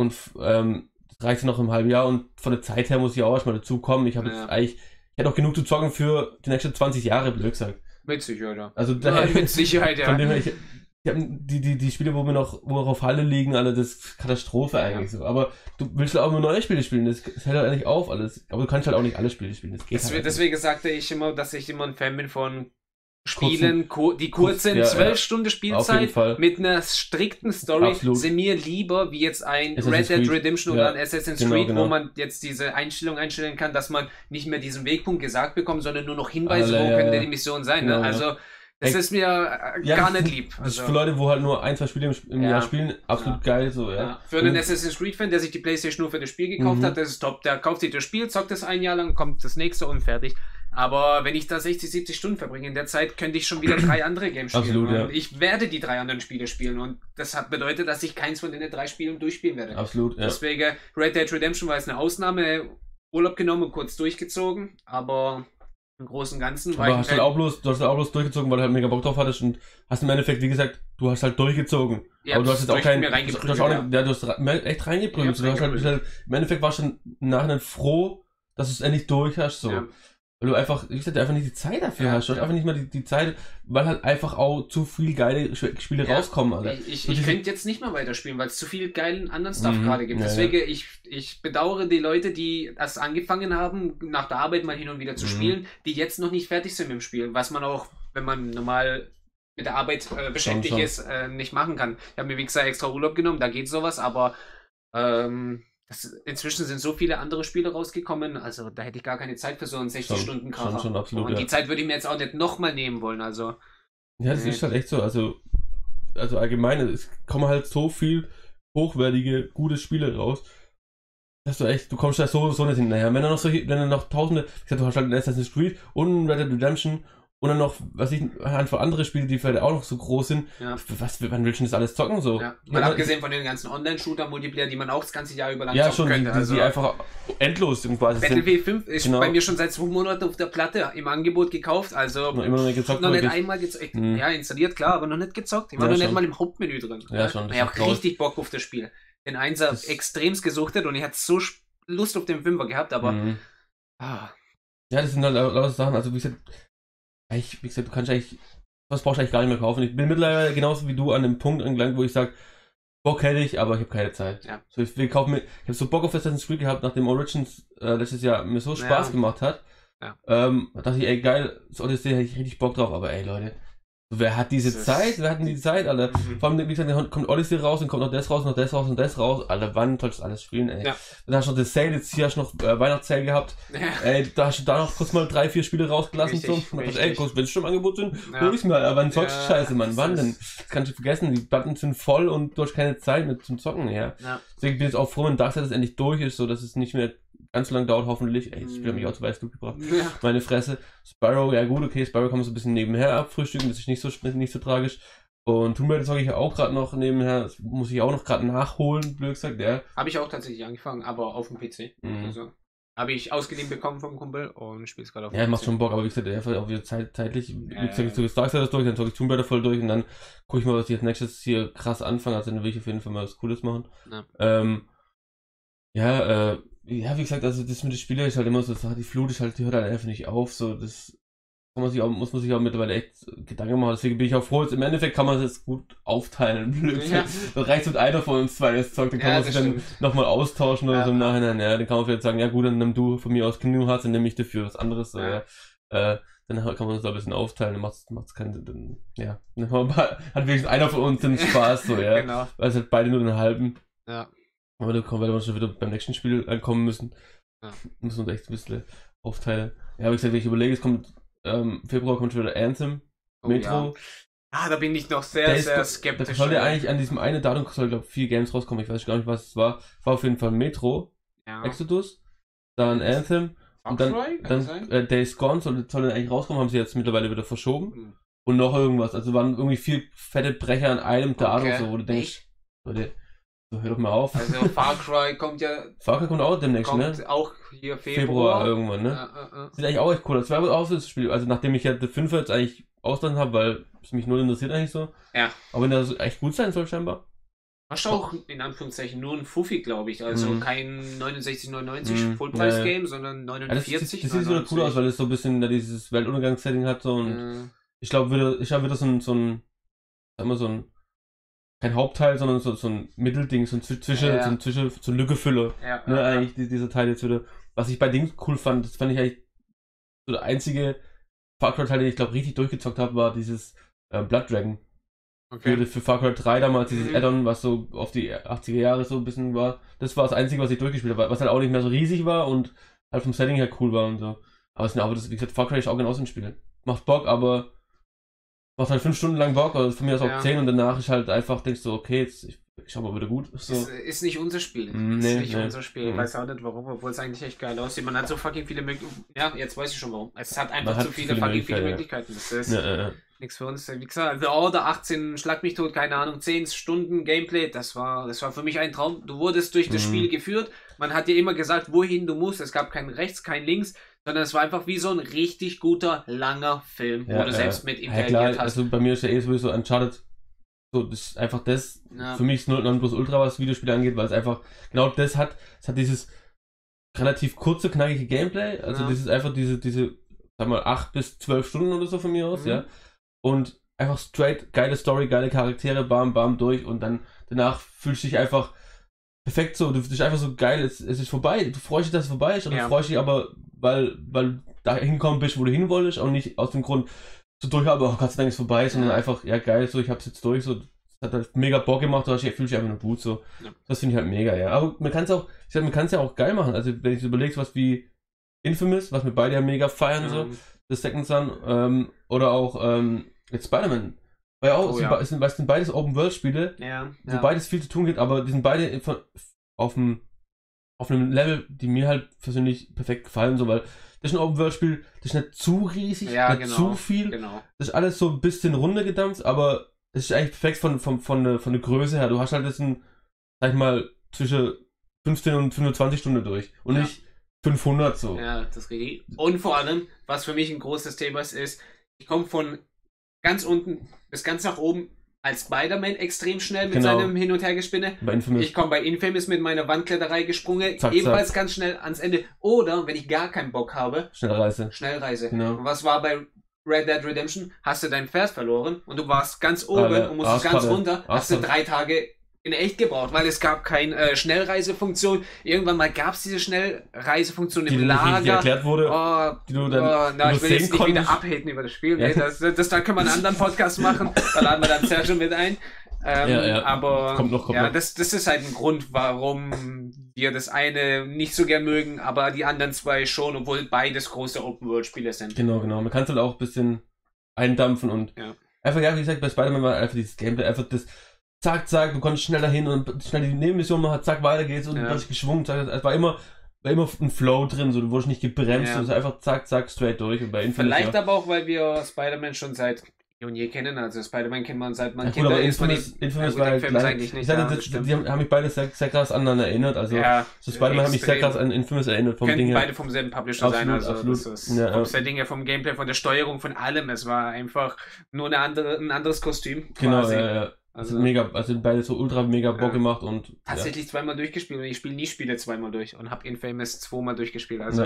das reicht ja noch im halben Jahr und von der Zeit her muss ich auch erstmal dazu kommen. Ich habe jetzt eigentlich, ich hätte auch genug zu zocken für die nächsten 20 Jahre, blöd gesagt. Mit Sicherheit, ja. Also daher, mit Sicherheit, ja. Von dem her, ich hab die Spiele, wo wir noch auf Halle liegen, alle, das ist Katastrophe eigentlich so. Aber du willst halt auch immer neue Spiele spielen, das hält halt eigentlich auf alles. Aber du kannst halt auch nicht alle Spiele spielen, das geht halt deswegen sagte ich immer, dass ich immer ein Fan bin von Spielen, die kurz sind, 12 Stunden Spielzeit mit einer strikten Story, sind mir lieber wie jetzt ein Red Dead Redemption oder ein Assassin's Creed, wo man jetzt diese Einstellung einstellen kann, dass man nicht mehr diesen Wegpunkt gesagt bekommt, sondern nur noch Hinweise, wo könnte die Mission sein. Ne? Also das ist mir gar nicht lieb. Das ist für Leute, wo halt nur 1-2 Spiele im Jahr spielen, absolut geil. So, Für einen Assassin's Creed-Fan, der sich die Playstation nur für das Spiel gekauft hat, das ist top. Der kauft sich das Spiel, zockt das ein Jahr lang, kommt das nächste und fertig. Aber wenn ich da 60, 70 Stunden verbringe, in der Zeit könnte ich schon wieder 3 andere Games spielen. Absolut, und ich werde die 3 anderen Spiele spielen und das hat bedeutet, dass ich keins von den 3 Spielen durchspielen werde. Absolut, Deswegen Red Dead Redemption war jetzt eine Ausnahme, Urlaub genommen und kurz durchgezogen, aber im Großen und Ganzen war du hast halt auch bloß durchgezogen, weil du halt mega Bock drauf hattest und hast im Endeffekt, wie gesagt, du hast halt durchgezogen. Ja, aber du hast jetzt auch keinen. Du hast echt reingeprügelt. Du hast halt, im Endeffekt warst du im Nachhinein froh, dass du es endlich durch hast. So. Ja. Weil du einfach, wie gesagt, einfach nicht die Zeit dafür hast. Du hast einfach nicht mal die Zeit, weil halt einfach auch zu viel geile Spiele rauskommen, Alter. Ich könnte jetzt nicht mehr weiterspielen, weil es zu viel geilen anderen Stuff gerade gibt. Deswegen, ich bedauere die Leute, die das angefangen haben, nach der Arbeit mal hin und wieder zu spielen, die jetzt noch nicht fertig sind mit dem Spiel. Was man auch, wenn man normal mit der Arbeit beschäftigt ist, nicht machen kann. Ich habe mir, wie gesagt, extra Urlaub genommen, da geht sowas, aber inzwischen sind so viele andere Spiele rausgekommen, also da hätte ich gar keine Zeit für so einen 60-Stunden-Kracher. Schon, absolut. Und die Zeit würde ich mir jetzt auch nicht nochmal nehmen wollen, also. Ja, das ist halt echt so, also allgemein, es kommen halt so viel hochwertige, gute Spiele raus, dass du kommst da so nicht hinterher. Wenn du noch tausende, ich sag, du hast halt ein Assassin's Creed und ein Red Dead Redemption und dann noch, einfach andere Spiele, die vielleicht auch noch so groß sind. Ja. Wann willst du das alles zocken? So? Ja. Mal abgesehen von den ganzen Online-Shooter-Multiplayer, die man auch das ganze Jahr über lang zocken könnte. Die einfach endlos sind quasi. Battlefield 5 ist bei mir schon seit 2 Monaten auf der Platte im Angebot gekauft, also immer noch nicht gezockt. Noch nicht einmal gezockt. Ja, installiert, klar, aber noch nicht gezockt. Ich war noch nicht mal im Hauptmenü drin. Ja, schon. Ich habe richtig Bock auf das Spiel. Den 1er extremst gesuchtet und ich hatte so Lust auf den 5er gehabt, aber Ja, das sind halt lauter Sachen, also wie gesagt, du kannst eigentlich, was brauchst du eigentlich gar nicht mehr kaufen. Ich bin mittlerweile genauso wie du an dem Punkt angelangt, wo ich sage, Bock hätte ich, aber ich habe keine Zeit. Ja. So, ich habe so Bock auf Assassin's Creed gehabt, nachdem Origins letztes Jahr mir so Spaß gemacht hat. Ja. Da dachte ich, ey geil, das Odyssey hätte ich richtig Bock drauf, aber ey Leute, wer hat diese Zeit? Wer hat denn die Zeit, Alter? Vor allem, wie gesagt, dann kommt Odyssey raus und kommt noch das raus, noch das raus und das raus. Alter, wann sollst du alles spielen, ey? Ja. Dann hast du noch das Sale, jetzt hier hast du noch Weihnachtssale gehabt. Ja. Ey, da hast du da noch kurz mal 3-4 Spiele rausgelassen. Richtig, so. Ey, wenn es schon im Angebot sind, hol ich's mal. Aber wann zockst du Scheiße, Mann? Wann denn? Das kannst du vergessen, die Platten sind voll und du hast keine Zeit mehr zum Zocken, ja. Deswegen bin ich jetzt auch froh, wenn Darksiders endlich durch ist, so dass es nicht mehr ganz so lange dauert, hoffentlich. Ey, das Spiel hat mich auch zu Weißglut gebracht. Ja. Meine Fresse. Sparrow, ja gut, okay, Sparrow kann man so ein bisschen nebenher abfrühstücken, das ist nicht so tragisch. Und Tomb Raider zocke ich ja auch gerade noch nebenher, das muss ich auch noch gerade nachholen, blöd gesagt, ja. Habe ich auch tatsächlich angefangen, aber auf dem PC. Also, habe ich ausgeliehen bekommen vom Kumpel und spiele es gerade auf dem PC. Ja, macht schon Bock, aber wie gesagt, einfach auch wieder zeitlich, wie gesagt, ich zocke Darksiders durch, dann zocke ich Tomb Raider voll durch und dann gucke ich mal, was ich als nächstes hier krass anfange, also dann will ich auf jeden Fall mal was Cooles machen. Ja, wie gesagt, also das mit den Spielern ist halt immer so, die Flut ist halt, die hört halt einfach nicht auf, so, das muss man sich auch mittlerweile echt Gedanken machen, deswegen bin ich auch froh, jetzt im Endeffekt kann man das gut aufteilen, blöd. Ja. Dann reicht mit einer von uns 2 das Zeug, dann kann man sich dann nochmal austauschen oder so im Nachhinein, ja, dann kann man vielleicht sagen, ja gut, dann nimm du von mir aus Kingdom Hearts, dann nehme ich dafür was anderes, so, ja. Dann kann man das ein bisschen aufteilen, dann macht's keinen Sinn, dann hat wenigstens einer von uns den Spaß, so, ja. Genau. Weil es halt beide nur den halben. Ja. Aber weil wir schon wieder beim nächsten Spiel ankommen müssen, müssen wir uns echt ein bisschen aufteilen. Ja, wie gesagt, wenn ich überlege, es kommt Februar kommt schon wieder Anthem, Metro. Ja. Da bin ich noch sehr skeptisch. Da soll ja eigentlich an diesem einen Datum, glaube ich, 4 Games rauskommen, ich weiß gar nicht, was es war. War auf jeden Fall Metro, Exodus, dann Anthem Und dann Days Gone soll dann eigentlich rauskommen, haben sie jetzt mittlerweile wieder verschoben. Und noch irgendwas. Also waren irgendwie viel fette Brecher an einem Tag oder so, wo du denkst, Leute, so, hör doch mal auf. Also Far Cry kommt ja. Far Cry kommt auch demnächst, ne? Auch hier Februar irgendwann, ne? Sieht eigentlich auch echt cool aus. Das war auch so das Spiel. Also nachdem ich ja The 5 jetzt eigentlich ausland habe, weil es mich null interessiert eigentlich so. Ja. Aber wenn das echt gut sein soll, scheinbar. Hast du auch in Anführungszeichen nur ein Fuffi, glaube ich. Also kein 69,99 Fullpreis-Game, sondern 49. Das sieht so cool aus, weil es so ein bisschen dieses Weltuntergangssetting hat. So, und ich glaube, wieder so ein kein Hauptteil, sondern so ein Mittelding, so ein Lückefüller. Ne, eigentlich dieser Teil jetzt wieder. Was ich bei Dings cool fand, das fand ich eigentlich so der einzige Far Cry Teil, den ich glaube richtig durchgezockt habe, war dieses Blood Dragon. Okay. Für Far Cry 3 damals, dieses Add-on, was so auf die 80er Jahre so ein bisschen war. Das war das Einzige, was ich durchgespielt habe, was halt auch nicht mehr so riesig war und halt vom Setting her cool war und so. Aber wie gesagt, Far Cry ist auch genauso ein Spiel. Macht Bock, aber macht halt 5 Stunden lang Bock, oder von mir aus auch 10 und danach ist halt einfach, denkst du, okay, jetzt ich schau mal wieder gut. So. Ist nicht unser Spiel. Unser Spiel. Ich weiß auch nicht warum, obwohl es eigentlich echt geil aussieht. Man hat so fucking viele Möglichkeiten. Ja, jetzt weiß ich schon warum. Es hat einfach zu viele Möglichkeiten. Das ist nichts für uns. Wie gesagt, The Order 18, Schlag mich tot, keine Ahnung, 10 Stunden Gameplay, das war für mich ein Traum. Du wurdest durch das Spiel geführt. Man hat dir immer gesagt, wohin du musst. Es gab kein rechts, kein links, sondern es war einfach wie so ein richtig guter, langer Film, wo du selbst mit interagiert hast. Also bei mir ist ja sowieso Uncharted. So, das ist einfach das, für mich ist Nonplusultra, was Videospiele angeht, weil es einfach genau das hat. Es hat dieses relativ kurze, knackige Gameplay. Also das ist einfach diese, sag mal, 8 bis 12 Stunden oder so von mir aus, ja. Und einfach straight, geile Story, geile Charaktere, bam, bam, durch und dann danach fühlst du dich einfach perfekt so, du bist einfach so geil, es ist vorbei, du freust dich, dass es vorbei ist und du freust dich aber, weil du da hingekommen bist, wo du hin wolltest und nicht aus dem Grund so durch, aber Gott sei Dank ist vorbei, sondern einfach, ja geil, so, ich hab's jetzt durch, so, das hat halt mega Bock gemacht, du fühlst dich einfach nur gut, so. Ja. Das finde ich halt mega, ja. Aber man kann es ja auch geil machen, also wenn ich so überlegst, was wie Infamous, was wir beide ja mega feiern, so, das Second Son, oder auch, jetzt Spider-Man. Weil ja auch, es sind beides Open-World-Spiele, wo beides viel zu tun gibt, aber die sind beide auf einem Level, die mir halt persönlich perfekt gefallen, so, weil das ist ein Open-World-Spiel, das ist nicht zu riesig, nicht zu viel, das ist alles so ein bisschen runtergedampft, aber es ist eigentlich perfekt von der Größe her. Du hast halt jetzt sag ich mal, zwischen 15 und 25 Stunden durch und nicht 500 so. Ja, das ist richtig. Und vor allem, was für mich ein großes Thema ist, ich komme von ganz unten bis ganz nach oben als Spider-Man extrem schnell mit seinem Hin- und Hergespinne. Ich komme bei Infamous mit meiner Wandkletterei gesprungen, ebenfalls ganz schnell ans Ende. Oder, wenn ich gar keinen Bock habe, Schnellreise. Genau. Und was war bei Red Dead Redemption? Hast du dein Pferd verloren und du warst ganz oben und musstest ganz runter, hast du 3 Tage in echt gebraucht, weil es gab keine Schnellreisefunktion. Irgendwann mal gab es diese Schnellreisefunktion im Lager. Die erklärt wurde, die du dann ich will jetzt nicht wieder abhaten über das Spiel. Nee, da können wir einen anderen Podcast machen. Da laden wir dann Sergio mit ein. Aber kommt noch. Das ist halt ein Grund, warum wir das eine nicht so gern mögen, aber die anderen 2 schon, obwohl beides große Open-World-Spiele sind. Genau. Man kann es halt auch ein bisschen eindampfen und einfach, wie gesagt, bei Spider-Man war einfach dieses Gameplay, einfach das zack, du konntest schnell dahin und schnell die Nebenmission machen, zack, weiter geht's und du hast geschwungen, zack, es war immer ein Flow drin, so, du wurdest nicht gebremst, du einfach zack, straight durch und bei Infinite. Vielleicht aber auch, weil wir Spider-Man schon seit und je kennen, also Spider-Man kennt man seit man Kinder ist. Infamous war halt eigentlich nicht. Die haben mich beide sehr krass aneinander erinnert, also so Spider-Man hat mich sehr krass an Infamous erinnert. Könnten beide vom selben Publisher sein, also absolut. Das ist vom Setting her, vom Gameplay, von der Steuerung, von allem, es war einfach nur ein anderes Kostüm quasi. Genau, Also mega, beide so ultra mega Bock gemacht und tatsächlich 2-mal durchgespielt und ich spiele nie Spiele 2-mal durch und habe Infamous 2-mal durchgespielt, also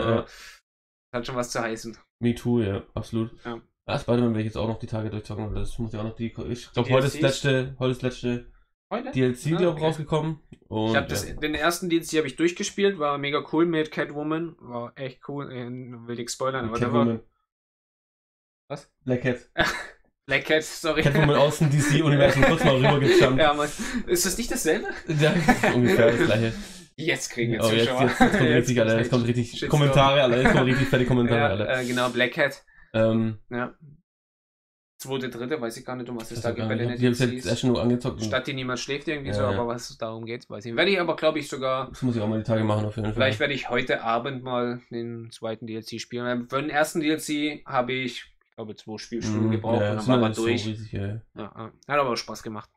hat schon was zu heißen. Me too, ja, absolut. Spider-Man werde ich jetzt auch noch die Tage durchzocken, weil das muss ja auch noch ich glaube heute ist das letzte DLC glaube rausgekommen. Und ich habe den ersten DLC habe ich durchgespielt, war mega cool mit Catwoman, war echt cool, will ich spoilern, aber Catwoman. Was? Black Cat. Black Cat, sorry. Catwoman aus dem DC-Universum kurz mal rübergejumpt. Ja, Mann. Ist das nicht dasselbe? Ja, ungefähr das gleiche. Jetzt kriegen wir Zuschauer. Jetzt kommt richtig, Alter. Jetzt kommt richtig Kommentare, Alter. Jetzt kommen richtig fette Kommentare, Alter. Genau, Black Cat. 2 zweite, dritte, weiß ich gar nicht, um was es da Das gibt bei den die habe ich jetzt erst nur angezockt. Stadt, die niemand schläft irgendwie so, Ja. aber was es darum geht, weiß ich nicht. Werde ich aber, glaube ich, sogar, Das muss ich auch mal die Tage machen auf jeden Fall. vielleicht werde ich heute Abend mal den zweiten DLC spielen. Für den ersten DLC habe ich glaube 2 Spielstunden gebraucht und dann war man durch. So riesig, ja. Hat aber Spaß gemacht.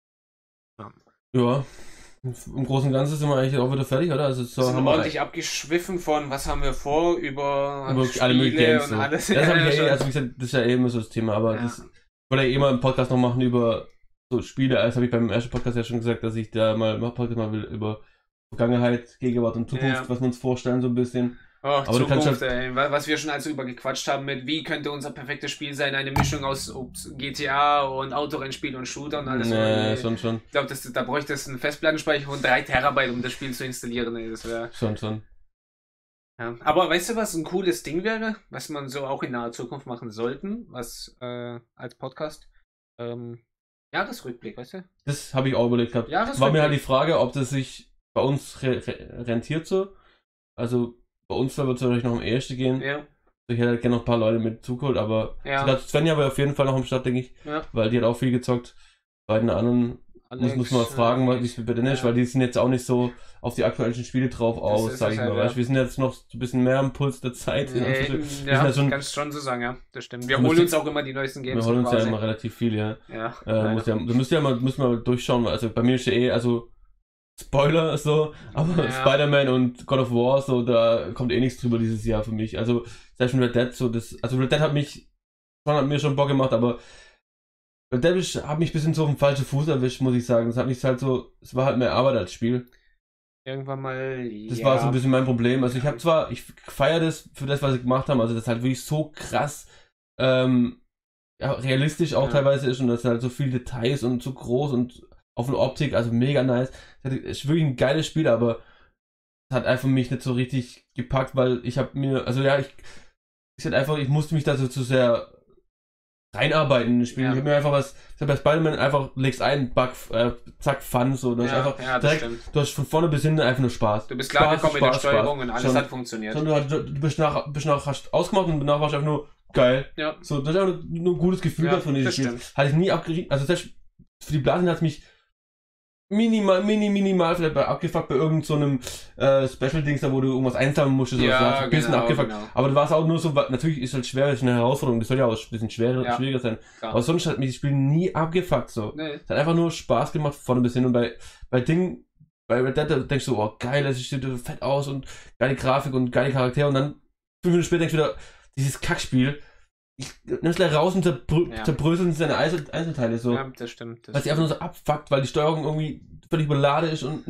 Ja, im Großen und Ganzen sind wir eigentlich auch wieder fertig, oder? Also so sind haben ordentlich abgeschwiffen von, was haben wir vor, über alle möglichen Spiele Games. und So. alles. Das hab ich also wie gesagt, das ist ja eh immer so das Thema, aber das wollte ich eh mal einen Podcast noch machen über so Spiele. Das habe ich beim ersten Podcast ja schon gesagt, dass ich da mal einen Podcast machen will über Vergangenheit, Gegenwart und Zukunft, was wir uns vorstellen so ein bisschen. Oh, aber Zukunft, ey. Was wir schon also über gequatscht haben mit, wie könnte unser perfektes Spiel sein, eine Mischung aus GTA und Autorennspiel und Shooter und alles. Nee, schon. Ich glaube, da bräuchte es einen Festplattenspeicher von 3 Terabyte, um das Spiel zu installieren. Ey. Das wäre schon. Ja. Aber weißt du, was ein cooles Ding wäre, was man so auch in naher Zukunft machen sollten, was als Podcast? Jahresrückblick, weißt du? Das habe ich auch überlegt gehabt. War mir halt die Frage, ob das sich bei uns rentiert so. Also bei uns wird es wahrscheinlich noch am ehesten gehen. Ja. Ich hätte halt gerne noch ein paar Leute mit zugeholt, aber Svenja war auf jeden Fall noch am Start, denke ich. Ja. Weil die hat auch viel gezockt. Bei den anderen muss man fragen, wie es bei denen ist, weil die sind jetzt auch nicht so auf die aktuellen Spiele drauf aus, sag ich mal. Weißt? Wir sind jetzt noch so ein bisschen mehr am Puls der Zeit. Kannst schon so sagen, ja. Das stimmt. Wir holen uns auch immer die neuesten Games. Wir holen uns ja immer relativ viel, ja. Müssen wir mal durchschauen, also bei mir ist ja Spoiler, so, aber Spider-Man und God of War, so, da kommt eh nichts drüber dieses Jahr für mich. Also, selbst Red Dead, so, Red Dead hat mir schon Bock gemacht, aber Red Dead hat mich ein bisschen so auf den falschen Fuß erwischt, muss ich sagen. Es war halt mehr Arbeit als Spiel. Irgendwann mal, Das war so ein bisschen mein Problem. Also, ich feiere das für das, was sie gemacht haben, also, das halt wirklich so krass, realistisch auch teilweise ist und das halt so viele Details und so groß und auf eine Optik, also mega nice. Es ist wirklich ein geiles Spiel, aber es hat einfach mich nicht so richtig gepackt, weil ich musste mich da so zu sehr reinarbeiten in das Spiel. Ich habe mir einfach bei Spider-Man einfach legst ein, Bug, zack, Fun, so. Du hast von vorne bis hinten einfach nur Spaß. Du bist klar gekommen mit der Steuerung und alles hat funktioniert. Du bist hast ausgemacht und danach warst du einfach nur geil. Ja. So, das ist einfach nur ein gutes Gefühl davon. Das hatte ich nie abgerieben. Also selbst für die Blasen hat es mich minimal vielleicht abgefuckt bei irgendeinem Special-Dings, da wo du irgendwas einsammeln musstest. Ja, ein bisschen abgefuckt. Genau. Aber du warst auch nur so, natürlich ist halt schwer, ist eine Herausforderung, das soll ja auch ein bisschen schwieriger sein. Klar. Aber sonst hat mich das Spiel nie abgefuckt. So. Nee. Es hat einfach nur Spaß gemacht, vorne bis hin. Und bei Red Dead denkst du, oh geil, das sieht fett aus und geile Grafik und geile Charaktere. Und dann 5 Minuten später denkst du wieder, dieses Kackspiel. Ich nimm's gleich raus und zerbröseln seine Einzelteile so. Ja, das stimmt. Weil sie einfach nur so abfuckt, weil die Steuerung irgendwie völlig überladen ist und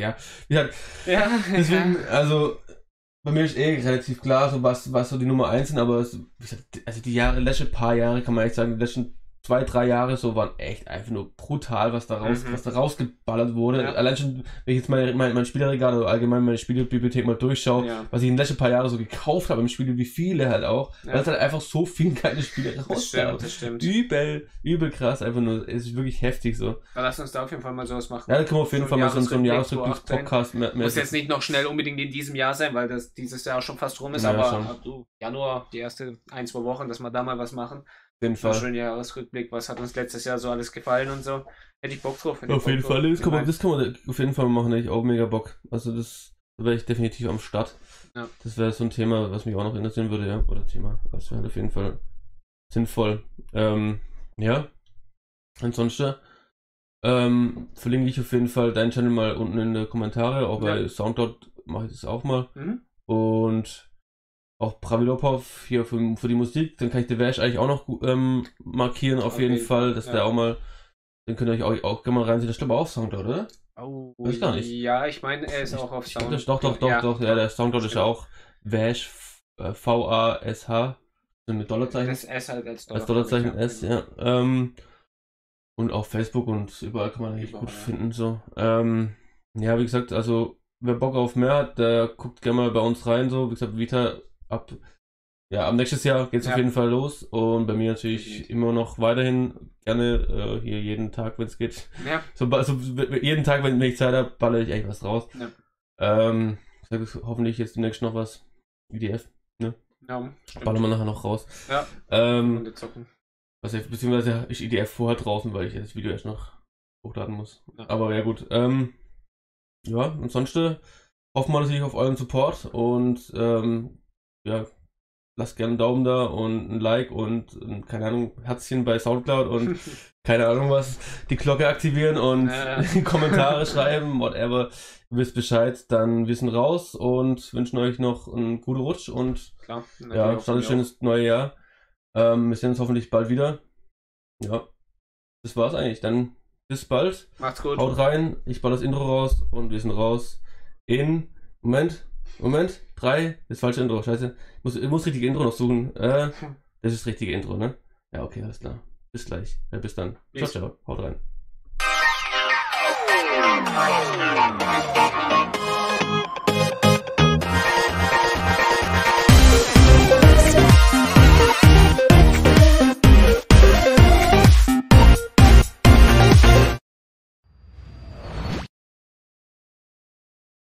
deswegen, also bei mir ist relativ klar, so was so die Nummer 1 sind, aber also die letzten paar Jahre kann man echt sagen, die letzten 2-3 Jahre so waren echt einfach nur brutal, was da rausgeballert wurde. Ja. Allein schon, wenn ich jetzt mein Spieleregal oder allgemein meine Spielebibliothek mal durchschaue, was ich in den letzten paar Jahren so gekauft habe im Spiel, wie viele halt auch, weil es halt einfach so viele geile Spiele rauskam. Das stimmt. Übel krass, einfach nur, es ist wirklich heftig so. Ja, lass uns da auf jeden Fall mal sowas machen. Ja, da können wir auf jeden Fall mal so einen Jahresrückblick-Podcast muss jetzt nicht noch schnell unbedingt in diesem Jahr sein, weil das dieses Jahr schon fast rum ist, aber Januar, die erste 1-2 Wochen, dass wir da mal was machen. Auf jeden Fall. Schönen Jahresrückblick, was hat uns letztes Jahr so alles gefallen und so. Hätte ich Bock drauf. Auf jeden Fall, das kann man auf jeden Fall machen, hätte ich auch mega Bock. Also da wäre ich definitiv am Start. Ja. Das wäre so ein Thema, was mich auch noch interessieren würde, ja. Oder Thema, das wäre halt auf jeden Fall sinnvoll. Ja. Ansonsten verlinke ich auf jeden Fall deinen Channel mal unten in die Kommentare. Auch bei Soundcloud mache ich das auch mal. Und auch Pravilopov hier für die Musik, dann kann ich den Vash eigentlich auch noch markieren auf jeden Fall, dass der auch mal, den könnt ihr euch auch gerne mal reinsehen, das ist aber auch Soundcloud, oder? Oh, weiß ich gar nicht. Ja, ich meine, er ist auch auf Soundcloud. Doch, der Soundcloud ist ja auch Vash, V-A-S-H, mit Dollarzeichen. Das S halt als Dollarzeichen S, ja. Und auf Facebook und überall kann man eigentlich gut finden, so. Ja, wie gesagt, also, wer Bock auf mehr hat, der guckt gerne mal bei uns rein, so, wie gesagt, Vita ab nächstes Jahr geht es auf jeden Fall los und bei mir natürlich immer noch weiterhin gerne hier jeden Tag, wenn es geht. Ja. Also jeden Tag, wenn ich Zeit habe, baller ich eigentlich was raus. Ja. Hoffentlich jetzt demnächst noch was. IDF, ne? Ja, ballern wir nachher noch raus. Ja. Also, beziehungsweise ist IDF vorher draußen, weil ich das Video erst noch hochladen muss. Ja. Aber ja gut. Ja, ansonsten hoffen wir natürlich auf euren Support und ja, lasst gerne einen Daumen da und ein Like und keine Ahnung, Herzchen bei Soundcloud und keine Ahnung was, die Glocke aktivieren und Kommentare schreiben, whatever. Ihr wisst Bescheid, dann wir sind raus und wünschen euch noch einen guten Rutsch und Klar, ja, startet schönes neue Jahr. Wir sehen uns hoffentlich bald wieder. Ja, das war's eigentlich. Dann bis bald. Macht's gut. Haut rein, ich baue das Intro raus und wir sind raus in... Moment, 3, das falsche Intro, scheiße. Ich muss richtige Intro noch suchen. Das ist das richtige Intro, ne? Ja, okay, alles klar. Bis gleich. Bis dann. Ciao, ciao. Haut rein.